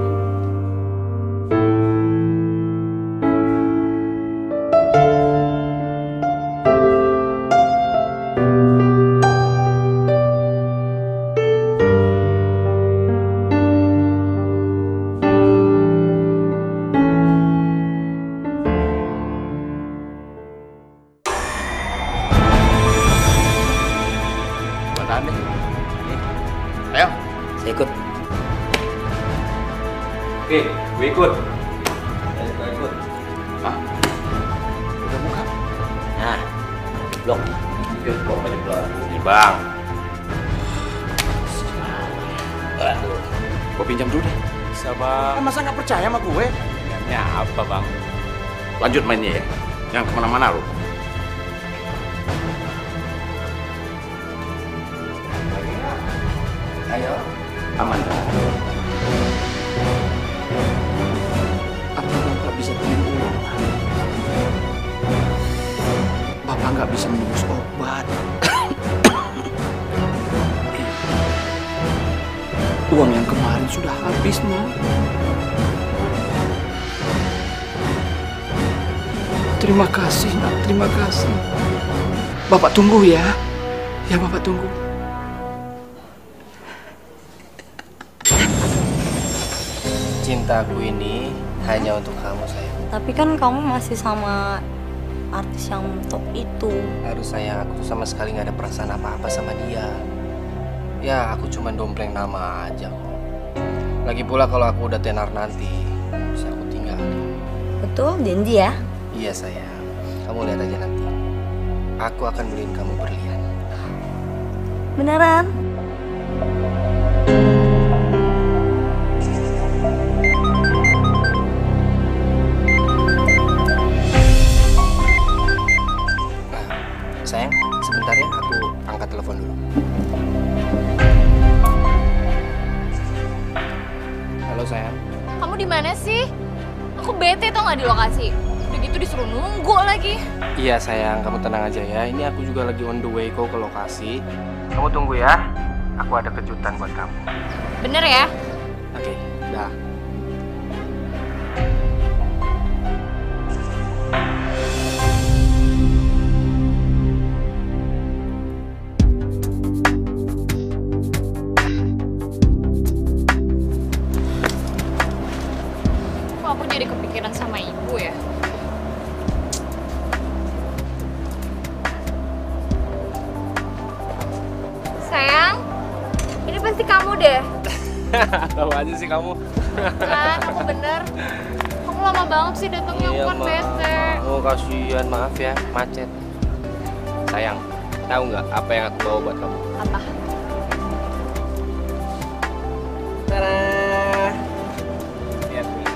Ayo,
Saya ikut.
oke, gue ikut. Saya juga ikut. Hah? Udah buka?
Nah, blok.
Yuk, kok banyak blok. Ini bang. Gue pinjam dulu deh.
Bisa bang.
Masa nggak percaya sama gue?
Pinjamnya apa bang? Lanjut mainnya ya. Jangan kemana-mana lo.
Ayo.
Amanda. Apa Bapak bisa pinjam uang? Bapak nggak bisa menebus obat. Uang yang kemarin sudah habis, Nak. Terima kasih, Nak. Terima kasih. Bapak tunggu ya. Ya, Bapak tunggu.
Cintaku ini hanya untuk kamu, sayang.
Tapi kan kamu masih sama artis yang top itu.
Harus sayang, aku tuh sama sekali nggak ada perasaan apa-apa sama dia. Ya, aku cuma dompleng nama aja kok. Lagi pula kalau aku udah tenar nanti, bisa aku tinggal.
Betul, janji ya?
Iya sayang, kamu lihat aja nanti. Aku akan beliin kamu berlian.
Beneran?
di mana sih? Aku bete tau nggak di lokasi. Udah gitu disuruh nunggu lagi.
Iya sayang, kamu tenang aja ya. Ini aku juga lagi on the way kok ke lokasi. Kamu tunggu ya. Aku ada kejutan buat kamu.
Bener ya?
Oke, dah.
Kok aku jadi kepikiran sama ibu ya? Sayang, ini pasti kamu deh.
Tahu aja sih kamu.
Kan, aku bener. Kamu lama banget sih datangnya, aku kan bete.
Oh kasihan, maaf ya, macet. Sayang, tahu nggak apa yang aku bawa buat kamu?
Apa?
Tada! Lihat nih.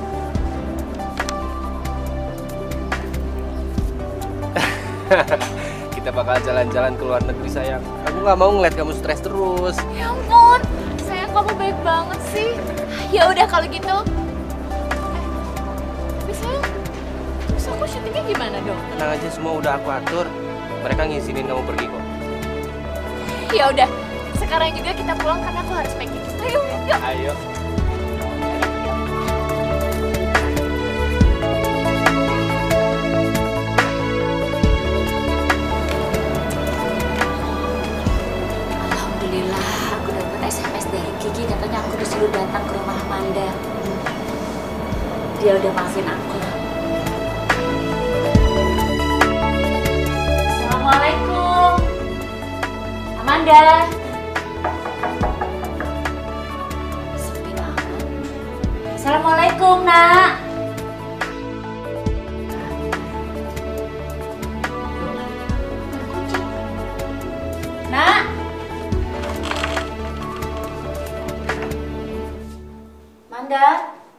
Kita bakal jalan-jalan ke luar negeri sayang. Aku nggak mau ngeliat kamu stres terus.
Ya ampun, sayang kamu baik banget sih. Ya udah kalau gitu. Eh, tapi sayang, terus aku syutingnya gimana dong?
Tenang aja, semua udah aku atur. Mereka ngizinin kamu pergi kok.
Ya udah, sekarang juga kita pulang karena aku harus packing. Ayo, yuk.
Ayo.
Alhamdulillah, aku dapat S M S dari Kiki, katanya aku disuruh datang ke rumah Amanda. Dia udah maafin aku. Assalamualaikum, Amanda. Sepi banget. Assalamualaikum, Nak. Nak. Manda.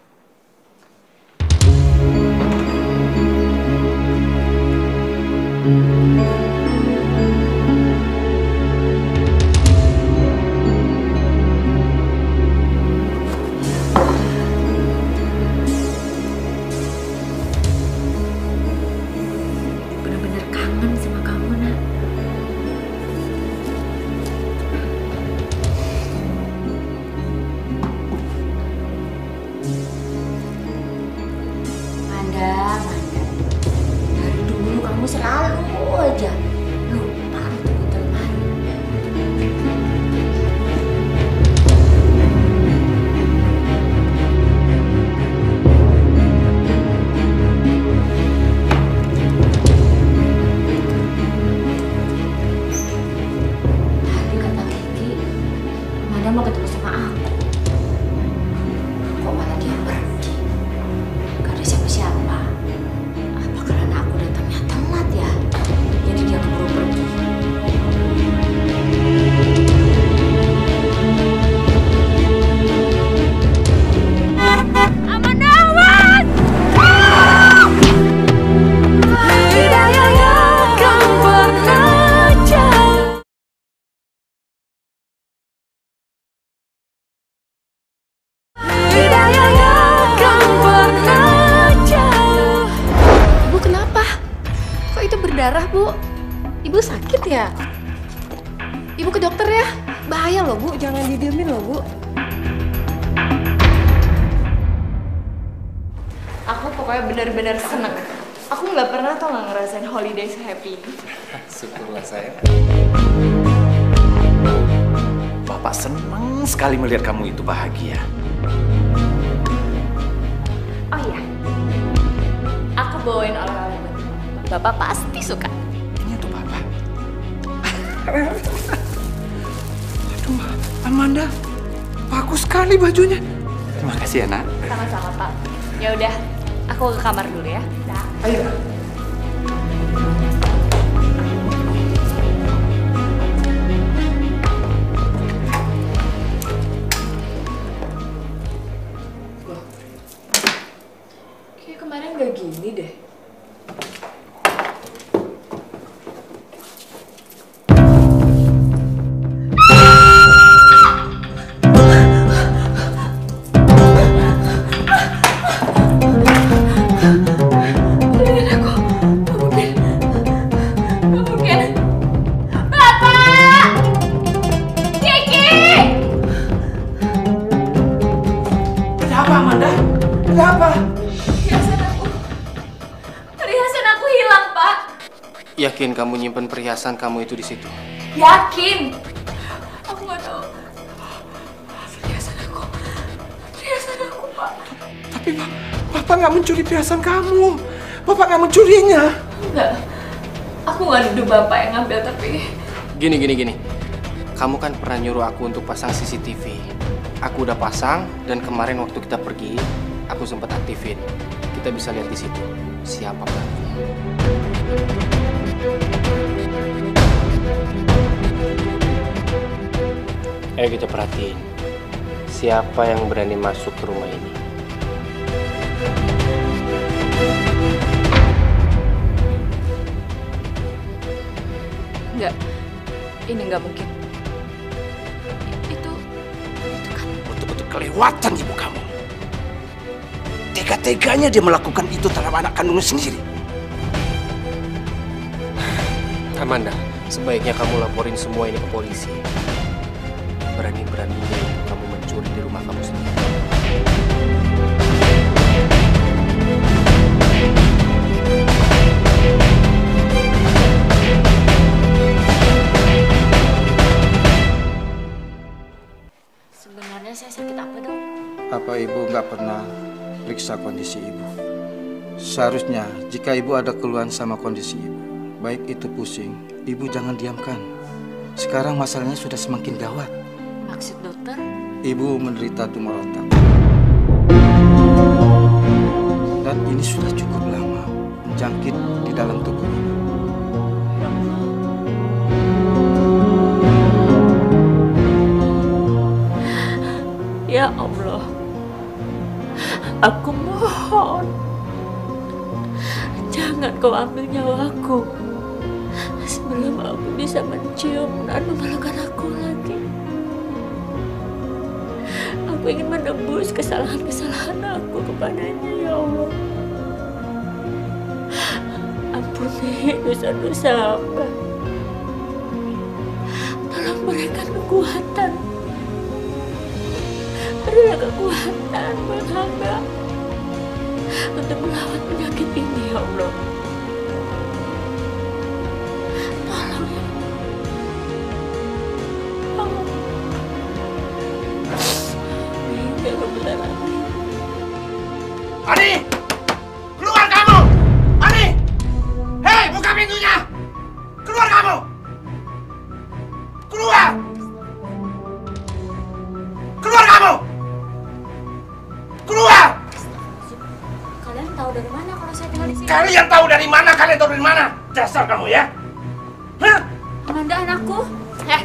Bener-bener kangen sama kamu, Nak. Manda, Manda. Dari dulu kamu selalu aja lupa untuk teman. Tadi kata Kiki, Manda mau ketemu sama aku. Kok malah dia pergi? Gak ada siapa-siapa. Apa karena aku datangnya telat ya? Jadi dia keburu pergi.
Amanda, awas!
Hidayah akan pernah jauh. Hidayah akan pernah jauh. Ibu kenapa? Kok itu berdarah, Bu? Ibu sakit ya? Ibu ke dokter ya? Bahaya loh, Bu. Jangan didiemin loh, Bu.
Aku pokoknya benar-benar seneng. Aku nggak pernah tau nggak ngerasain holiday se-happy ini.
Syukurlah sayang.
Bapak senang sekali melihat kamu itu bahagia.
Oh iya, aku bawain oleh-oleh buat Bapak pasti suka.
Ini untuk Bapak. Aduh, Amanda, bagus sekali bajunya. Terima kasih ya, Nak.
Sama-sama Pak. Ya udah, aku ke kamar dulu ya. Dah.
Ayo.
Kayak kemarin nggak gini deh.
Ada apa?
Perhiasan aku. Perhiasan aku hilang, Pak.
Yakin kamu nyimpen perhiasan kamu itu di situ?
Yakin. Aku nggak tahu. Perhiasan aku. Perhiasan aku, Pak.
Tapi Papa nggak mencuri perhiasan kamu. Papa nggak mencurinya.
Enggak. Aku nggak nuduh Bapak yang ngambil, tapi...
Gini, gini, gini. Kamu kan pernah nyuruh aku untuk pasang C C T V. Aku udah pasang, dan kemarin waktu kita pergi, aku sempat aktifin. Kita bisa lihat di situ siapa pelakunya. Ayo kita perhatiin siapa yang berani masuk ke rumah ini.
Enggak. Ini nggak mungkin. Itu... Itu kan...
Betul-betul kelewatan ibu kamu. Tega-teganya dia melakukan itu terhadap anak kandungnya sendiri.
Amanda, sebaiknya kamu laporin semua ini ke polisi. Berani-beraninya kamu mencuri di rumah kamu sendiri.
Sebenarnya saya sakit apa, Dok?
Apa ibu nggak pernah periksa kondisi ibu? Seharusnya jika ibu ada keluhan sama kondisi ibu, baik itu pusing, ibu jangan diamkan. Sekarang masalahnya sudah semakin gawat.
Maksud dokter?
Ibu menderita tumor otak. Dan ini sudah cukup lama menjangkit di dalam tubuh ibu.
Ya Allah, aku mohon, jangan kau ambil nyawaku sebelum aku bisa mencium dan memelukkan aku lagi. Aku ingin menebus kesalahan-kesalahan aku kepadanya, ya Allah. Ampuni dosa-dosa hamba. Tolong berikan kekuatan. Berilah kekuatan buat hamba untuk melawan penyakit ini, ya Allah. Tolong, ya Allah. Amin, ya Rabbal Alamin.
Ani! Keluar kamu! Ani! Hei, buka pintunya! Keluar kamu! Keluar! Keluar kamu! Keluar!
Kalian tahu dari mana kalau saya tinggal di sini?
Kalian tahu dari mana? Kalian tahu dari mana? Dasar kamu ya! Hah?
Amanda, anakku. Eh.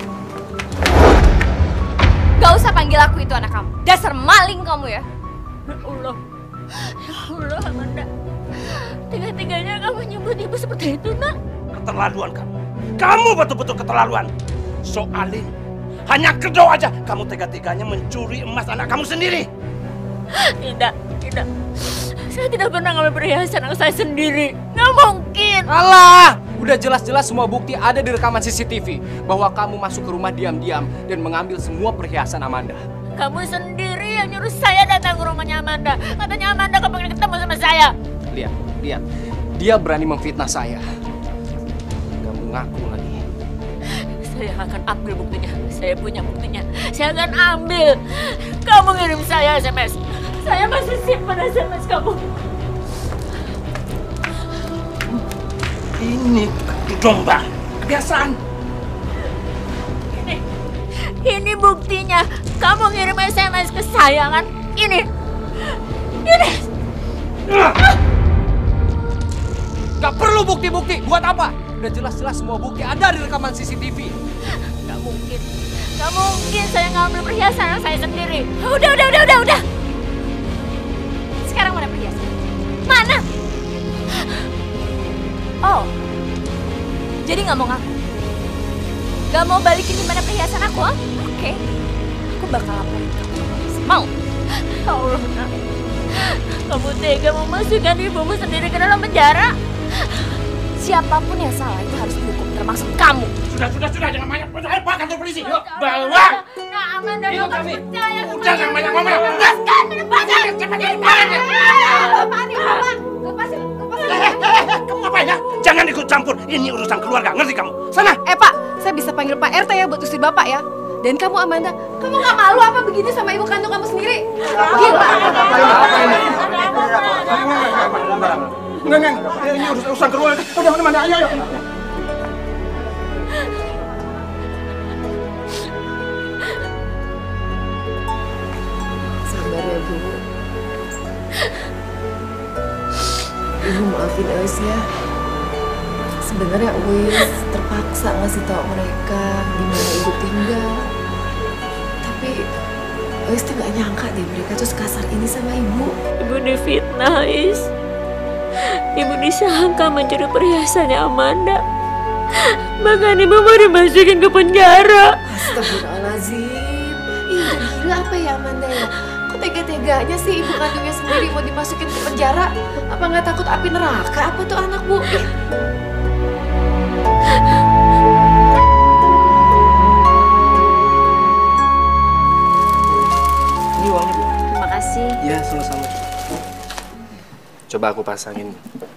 Gak usah panggil aku itu anak kamu. Dasar maling kamu ya.
Ya Allah. Ya Allah, Amanda. Tiga-tiganya kamu nyebut ibu seperti itu, nak?
Keterlaluan kamu. Kamu betul-betul keterlaluan. Soalin. Hanya kedau aja kamu tega-teganya mencuri emas anak kamu sendiri.
Tidak, tidak. Saya tidak pernah ngambil perhiasan anak saya sendiri. Nggak mungkin.
Alah! Udah jelas-jelas semua bukti ada di rekaman C C T V bahwa kamu masuk ke rumah diam-diam dan mengambil semua perhiasan Amanda.
Kamu sendiri yang nyuruh saya datang ke rumahnya Amanda. Katanya Amanda kepengen ketemu sama saya.
Lihat, lihat. Dia berani memfitnah saya. Gak mau ngaku lagi.
Saya akan ambil buktinya. Saya punya buktinya. Saya akan ambil. Kamu ngirim saya S M S. Saya masih simpan S M S kamu.
Ini domba. Kebiasaan.
Ini. Ini buktinya. Kamu ngirim S M S ke saya kan? Ini. Ini.
Gak perlu bukti-bukti. Buat apa? Udah jelas-jelas semua bukti ada di rekaman C C T V.
Gak mungkin. Gak mungkin saya ngambil perhiasan saya sendiri. Udah, udah, udah, udah, udah.
Sekarang mana perhiasan? Mana? Oh. Jadi nggak mau ngaku? Gak mau balikin di mana perhiasan aku? Oke. Okay. Aku bakal laporin kamu. Mau?
Ya Allah, nak. Kamu tega memasukkan ibumu sendiri ke dalam penjara?
Siapapun yang salah itu harus dihukum, termasuk kamu.
Sudah, sudah, sudah. Jangan banyak. Bawa kantor polisi. Yuk, bawa.
Nah, Amanda,
Itu
kamu
kami.
percaya.
Udah, jangan banyak ngomong.
Lepaskan,
Lepasin! Cepat lepasin!
Lepasin, Mama! Lepasin, lepasin!
Kamu ngapain ya? Jangan ikut campur. Ini urusan keluarga, ngerti kamu? Sana!
Eh, Pak, saya bisa panggil Pak R T ya buat usir Bapak ya. Dan kamu, Amanda, kamu nggak malu apa begini sama ibu kandung kamu sendiri? Gila!
Enggak, enggak. Ini urusan, urusan keluarga. Udah, udah, mana? Ayo, ayo.
Sabar ya, Bu. Ibu maafin Eus ya. Sebenarnya Eus terpaksa ngasih tahu mereka di mana ibu tinggal. Tapi Eus tuh gak nyangka deh mereka tuh sekasar ini sama ibu.
Ibu difitnah, Is. Ibu disangka mencuri perhiasannya Amanda. Bahkan ibu mau dimasukin ke penjara.
Astagfirullahaladzim. Ih, udah gila apa ya Amanda ya? Kok tega-teganya sih ibu kandungnya sendiri mau dimasukin ke penjara? Apa nggak takut api neraka? Apa tuh anak, Bu? Ih.
Ini uangnya, Bu.
Terima kasih.
Iya, sama-sama. Coba aku pasangin.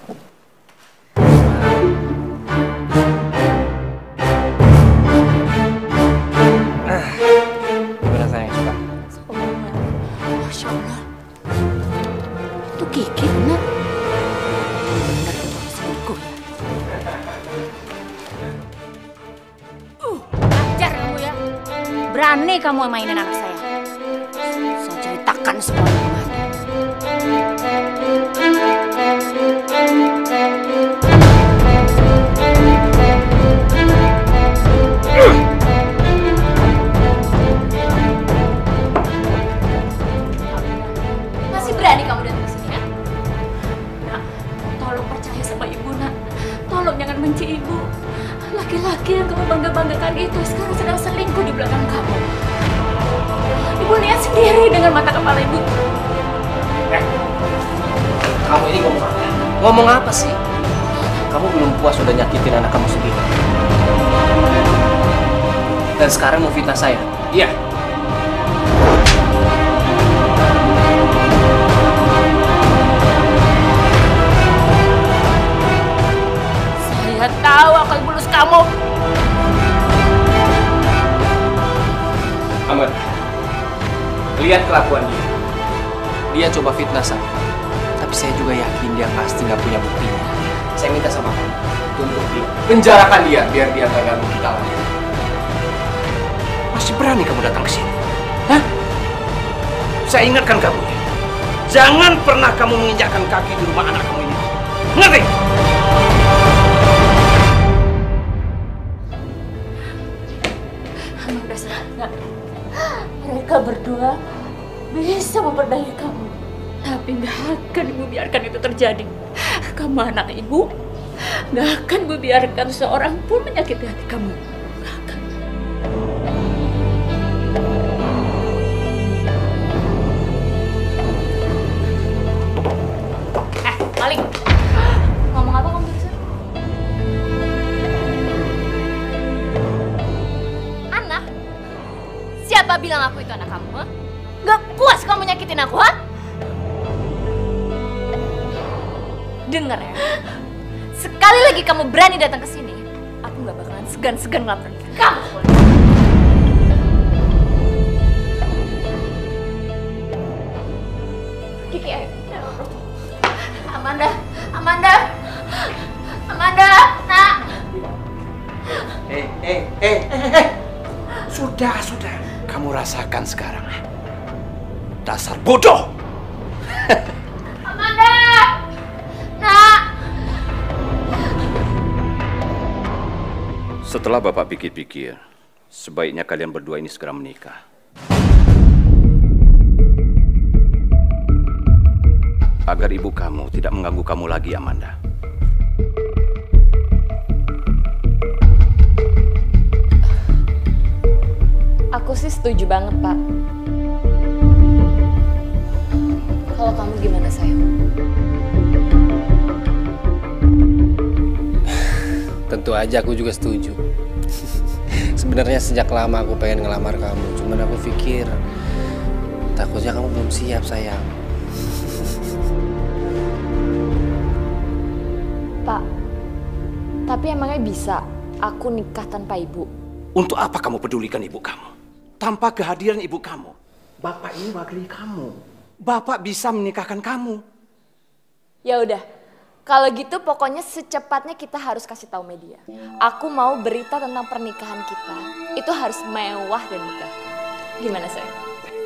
Ah, gimana sayang, suka?
Masya Allah. Itu Kiki bener. Bener itu selingkuh ya. Uh, ajar kamu ya. Berani kamu mainin anak saya. Saya ceritakan semuanya ke Mada.
Masih berani kamu datang ke sini, ya? Nak, tolong percaya sama ibu, Nak. Tolong jangan benci ibu. Laki-laki yang kamu bangga-banggakan itu sekarang sedang selingkuh di belakang kamu. Ibu lihat sendiri dengan mata kepala ibu.
Eh, kamu ini ngomong apa? Ngomong apa sih? Kamu belum puas sudah nyakitin anak kamu sendiri. Dan sekarang mau fitnah saya? Iya.
Saya tahu akal bulus kamu.
Aman. Lihat kelakuan dia. Dia coba fitnah saya. Tapi saya juga yakin dia pasti nggak punya buktinya. Saya minta sama kamu, tuntut dia, penjarakan dia biar dia nggak ganggu kita lagi.
Masih berani kamu datang ke sini? Hah? Saya ingatkan kamu ya. Jangan pernah kamu menginjakkan kaki di rumah anak kamu ini. Ngerti?
Amanda sadar, mereka berdua bisa memperdaya kamu. Tapi nggak akan ibu biarkan itu terjadi. Kamu anak ibu, nggak akan ibu biarkan seorang pun menyakiti hati kamu. Nggak akan.
Eh, Maling. Ngomong apa kamu barusan? Anak? Siapa bilang aku itu anak kamu? Ha? Gak puas kamu nyakitin aku, ha? Dengar ya, sekali lagi kamu berani datang ke sini, aku nggak bakalan segan-segan ngelaporin kamu. Kiki, ayo. Amanda, Amanda, Amanda, nak.
Eh, eh, eh, eh, eh. Sudah, sudah. Kamu rasakan sekarang. Dasar bodoh.
Amanda, nak.
Setelah Bapak pikir-pikir, sebaiknya kalian berdua ini segera menikah. Agar ibu kamu tidak mengganggu kamu lagi, Amanda.
Aku sih setuju banget, Pak. Kalau kamu gimana, sayang?
Tentu aja aku juga setuju. Sebenarnya sejak lama aku pengen ngelamar kamu, cuman aku pikir Takutnya kamu belum siap, sayang.
Pak, tapi emangnya bisa aku nikah tanpa ibu?
Untuk apa kamu pedulikan ibu kamu? Tanpa kehadiran ibu kamu, Bapak ini wakili kamu. Bapak bisa menikahkan kamu.
Ya udah, kalau gitu pokoknya secepatnya kita harus kasih tahu media. Aku mau berita tentang pernikahan kita. Itu harus mewah dan megah. Gimana, sayang?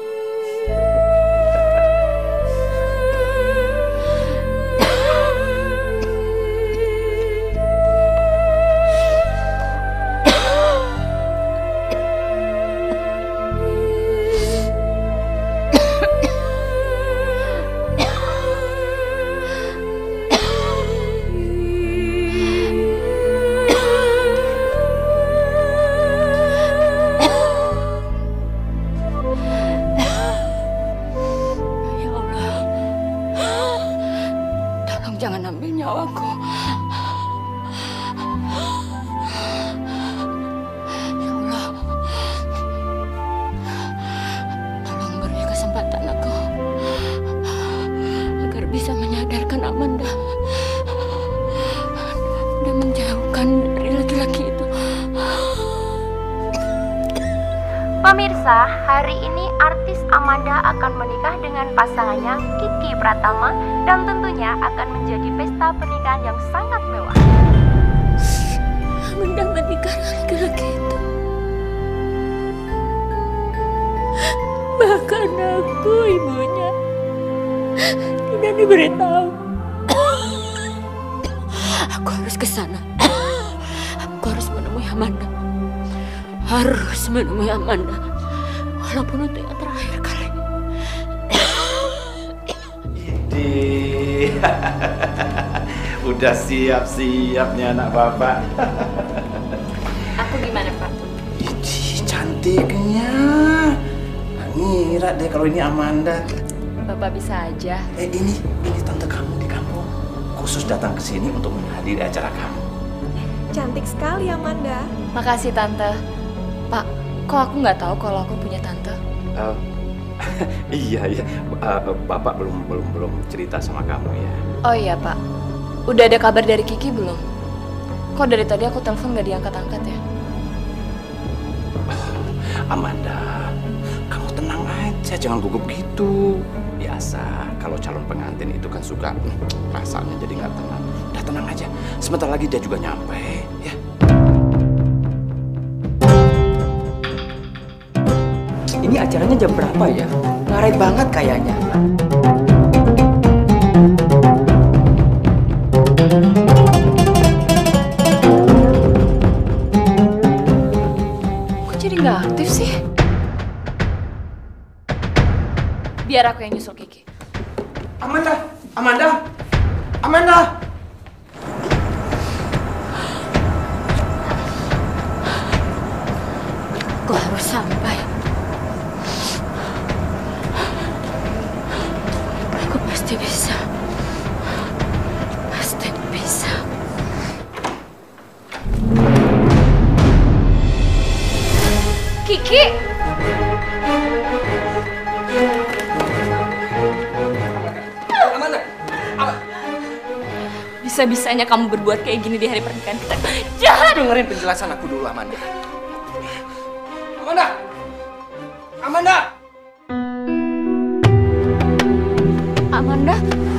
Jangan ambil nyawaku. Ya Allah, tolong beri kesempatan aku agar bisa menyadarkan Amanda dan menjauhkan dari laki-laki itu.
Pemirsa, hari ini artis Amanda akan menikah dengan pasangannya Kiki Pratama dan tentunya akan menjadi pesta pernikahan yang sangat mewah.
Amanda menikah dengan laki-laki itu. Bahkan aku, ibunya, tidak diberitahu. Aku harus ke sana. Aku harus menemui Amanda. Harus menemui Amanda, walaupun untuk yang terakhir kali.
Idi, udah siap-siap nih anak bapak.
Aku gimana, Pak?
Idi, cantiknya. Nggak ngira deh kalau ini Amanda.
Bapak bisa aja.
Eh ini, ini tante kamu di kampung. Khusus datang ke sini untuk menghadiri acara kamu.
Cantik sekali Amanda.
Makasih, Tante. Pak, kok aku nggak tahu kalau aku punya tante?
Uh, iya iya, uh, Bapak belum belum belum cerita sama kamu ya.
Oh iya Pak, udah ada kabar dari Kiki belum? Kok dari tadi aku telepon nggak diangkat-angkat ya?
Oh, Amanda, kamu tenang aja, jangan gugup gitu. Biasa, kalau calon pengantin itu kan suka hmm, rasanya jadi nggak tenang. Udah tenang aja, sebentar lagi dia juga nyampe, ya.
Ini acaranya jam berapa ya? Ngaret banget kayaknya.
Kok jadi nggak aktif sih? Biar aku yang nyusul Kiki.
Amanda, Amanda, Amanda.
Aku harus sampai. Aku pasti bisa. Pasti bisa.
Kiki!
Amanda,
Bisa-bisanya kamu berbuat kayak gini di hari pernikahan kita. Jahat!
dengerin penjelasan aku dulu, Amanda. Amanda! Amanda!
Amanda?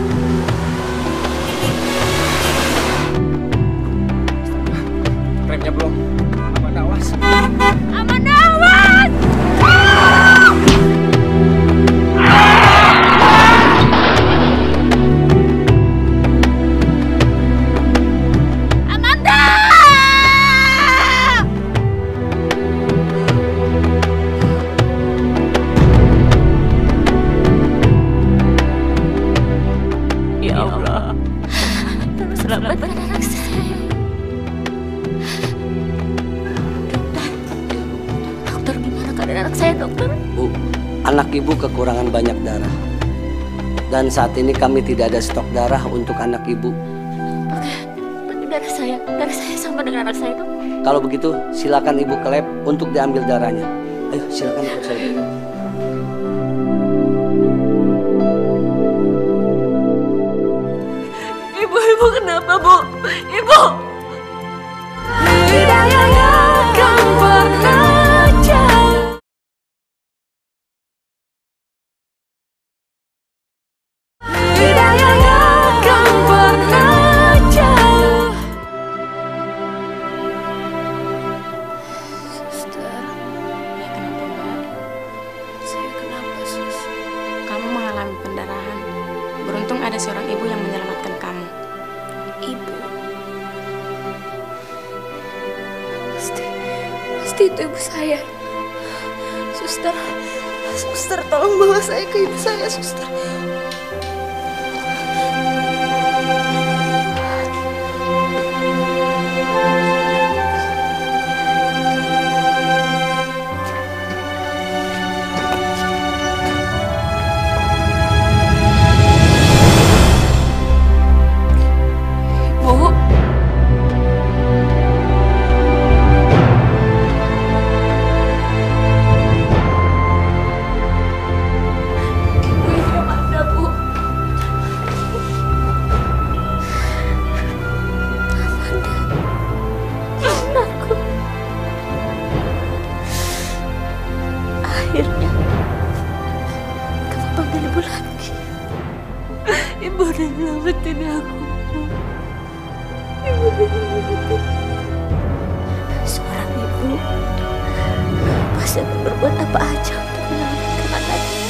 Remnya belum. Amanda, awas.
Amanda, awas! Ya Allah, tolong selamatkan anak saya. Dokter, dokter gimana keadaan anak saya, dokter?
Bu, anak ibu kekurangan banyak darah. Dan saat ini kami tidak ada stok darah untuk anak ibu.
Oke, tapi darah saya, darah saya sama dengan anak saya, dok.
Kalau begitu, silakan ibu ke lab untuk diambil darahnya. Ayo, silakan ikut saya.
memang ada seorang ibu yang menyelamatkan kamu.
Ibu. Pasti, pasti itu ibu saya. Suster, suster tolong bawa saya ke ibu saya, suster.
Akhirnya kamu panggil ibu lagi. Ibu udah nyelamatin aku. Ibu udah nyelamatin. Seorang ibu pasti akan berbuat apa aja untuk menyelamatkan anaknya.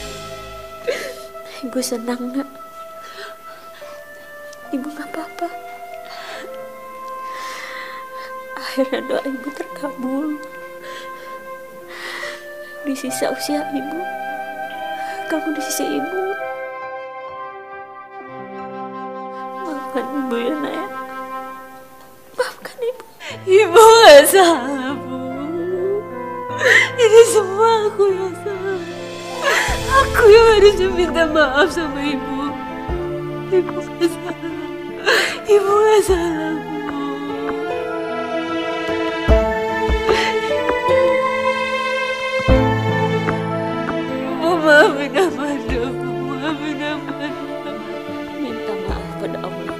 Ibu senang, Nak. Ibu gak apa-apa. Akhirnya doa ibu terkabul. Di sisa usia ibu, kamu di sisi ibu. Maafkan ibu ya, Nak ya. Maafkan ibu. Ibu gak salah, Bu. Ini semua aku yang salah. Aku yang harus minta maaf sama ibu. Ibu gak salah. Ibu gak salah, Bu. Maafin Amanda, maafin Amanda. Minta maaf pada Allah.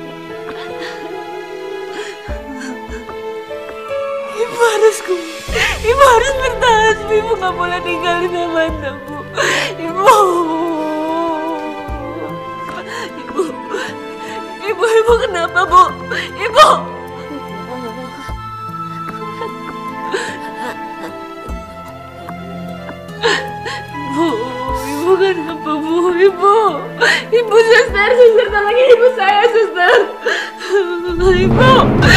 Ibu harus kuat. Ibu harus bertahan. Ibu gak boleh tinggalin Amanda, Bu. Ibu. Ibu. Ibu, ibu kenapa, Bu? Ibu. Bu. Ibu kenapa, Bu? Ibu. Ibu, suster, suster, tolongin ibu saya, suster. Ibu. Ibu.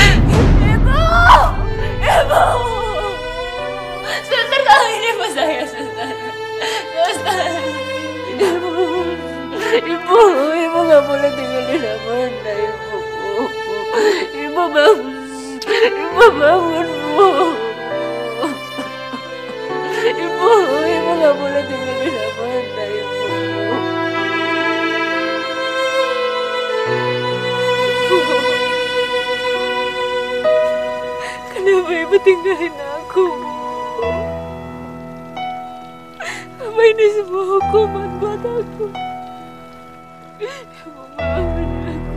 Ibu. Suster, tolongin ibu saya, suster. Suster. Ibu. Ibu, ibu gak boleh tinggalin Amanda, ibu. Ibu bangun. Ibu bangun, Bu. Ibu, ibu gak boleh tinggalin Amanda, ibu. Ibu. Kenapa ibu tinggalin aku? Apa ini semua hukuman buat aku? Ibu maafin aku.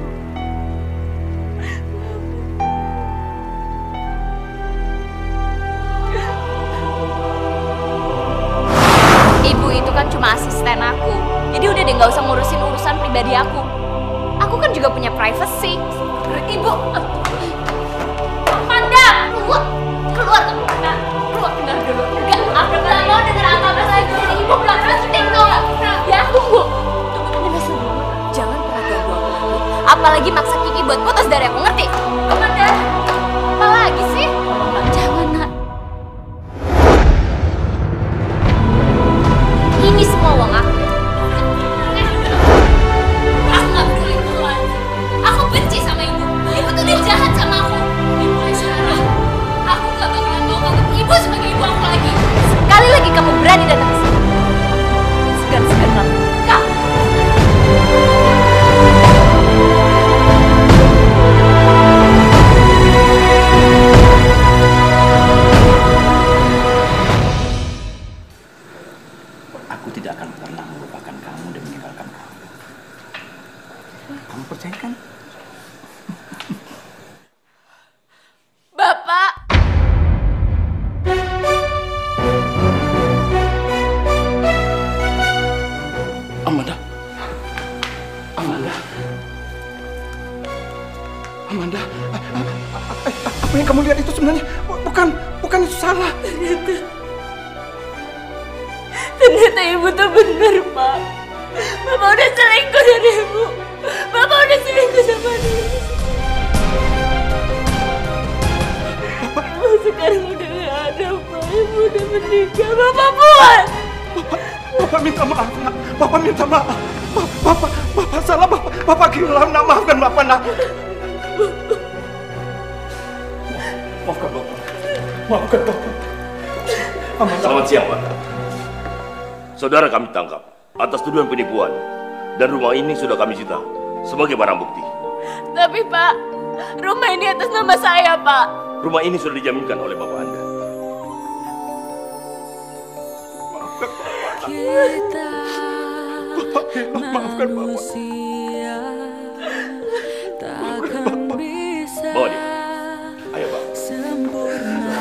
Ibu itu kan cuma asisten aku. Jadi udah deh gak usah ngurusin urusan pribadi aku. Aku kan juga punya privacy. Ibu. Amanda, keluar. Keluar kamu. Nah, keluar dengar dulu. Enggak, aku gak mau denger apa-apa lagi. Ibu belum penting tau gak? Ya, tunggu. Tunggu, tunggu. Jangan pernah ganggu aku lagi. Apalagi maksa Kiki buat putus dari aku, ngerti? Amanda, apa lagi sih? Jangan, Nak. Ini semua uang aku. Aku gak peduli Tuhan. Aku benci sama ibu. Ibu tuh udah jahat sama aku. Ibu yang salah. Aku gak bakalan mau nganggap ibu sebagai ibu aku lagi. Sekali lagi kamu berani datang ke sini. Segan-segan kamu. Kamu.
Aku tidak akan pernah melupakan kamu dan meninggalkan kamu. Kamu percaya kan?
Bapak.
Amanda. Amanda. Amanda. Apa yang kamu lihat itu sebenarnya bukan bukan itu salah.
Ternyata Ternyata ibu tuh bener, Pak. Bapak udah selingkuh dari ibu. Bapak udah selingkuh sama dia. Ibu sekarang udah gak ada, Pak. Ibu udah meninggal. Bapak buat.
Bapak, Bapak minta maaf, nak. Bapak minta maaf. Bapak, Bapak salah, Bapak, Bapak gila, nak. Maafkan Bapak, nak. Maafkan Bapak. Maafkan Bapak.
Selamat siang, Pak. Saudara kami tangkap atas tuduhan penipuan dan rumah ini sudah kami sita sebagai barang bukti.
Tapi Pak, rumah ini atas nama saya, Pak.
Rumah ini sudah dijaminkan oleh Bapak Anda.
Kita
Bapak hilang, maafkan Bapak.
takkan bisa
Bawa dia. Ayo, Pak.
sempurna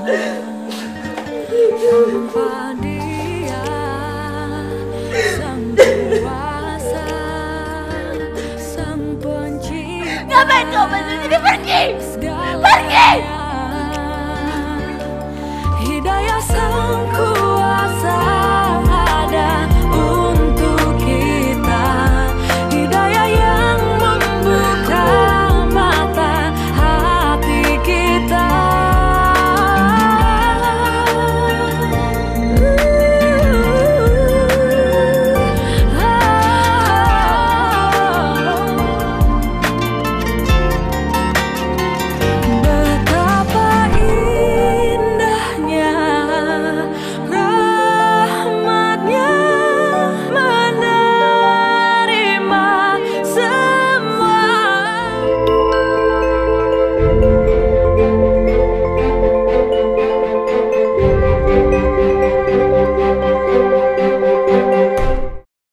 tanpa dia, sang kuasa, sang pencipta. Ngapain kau masih sini? Pergi! Pergi!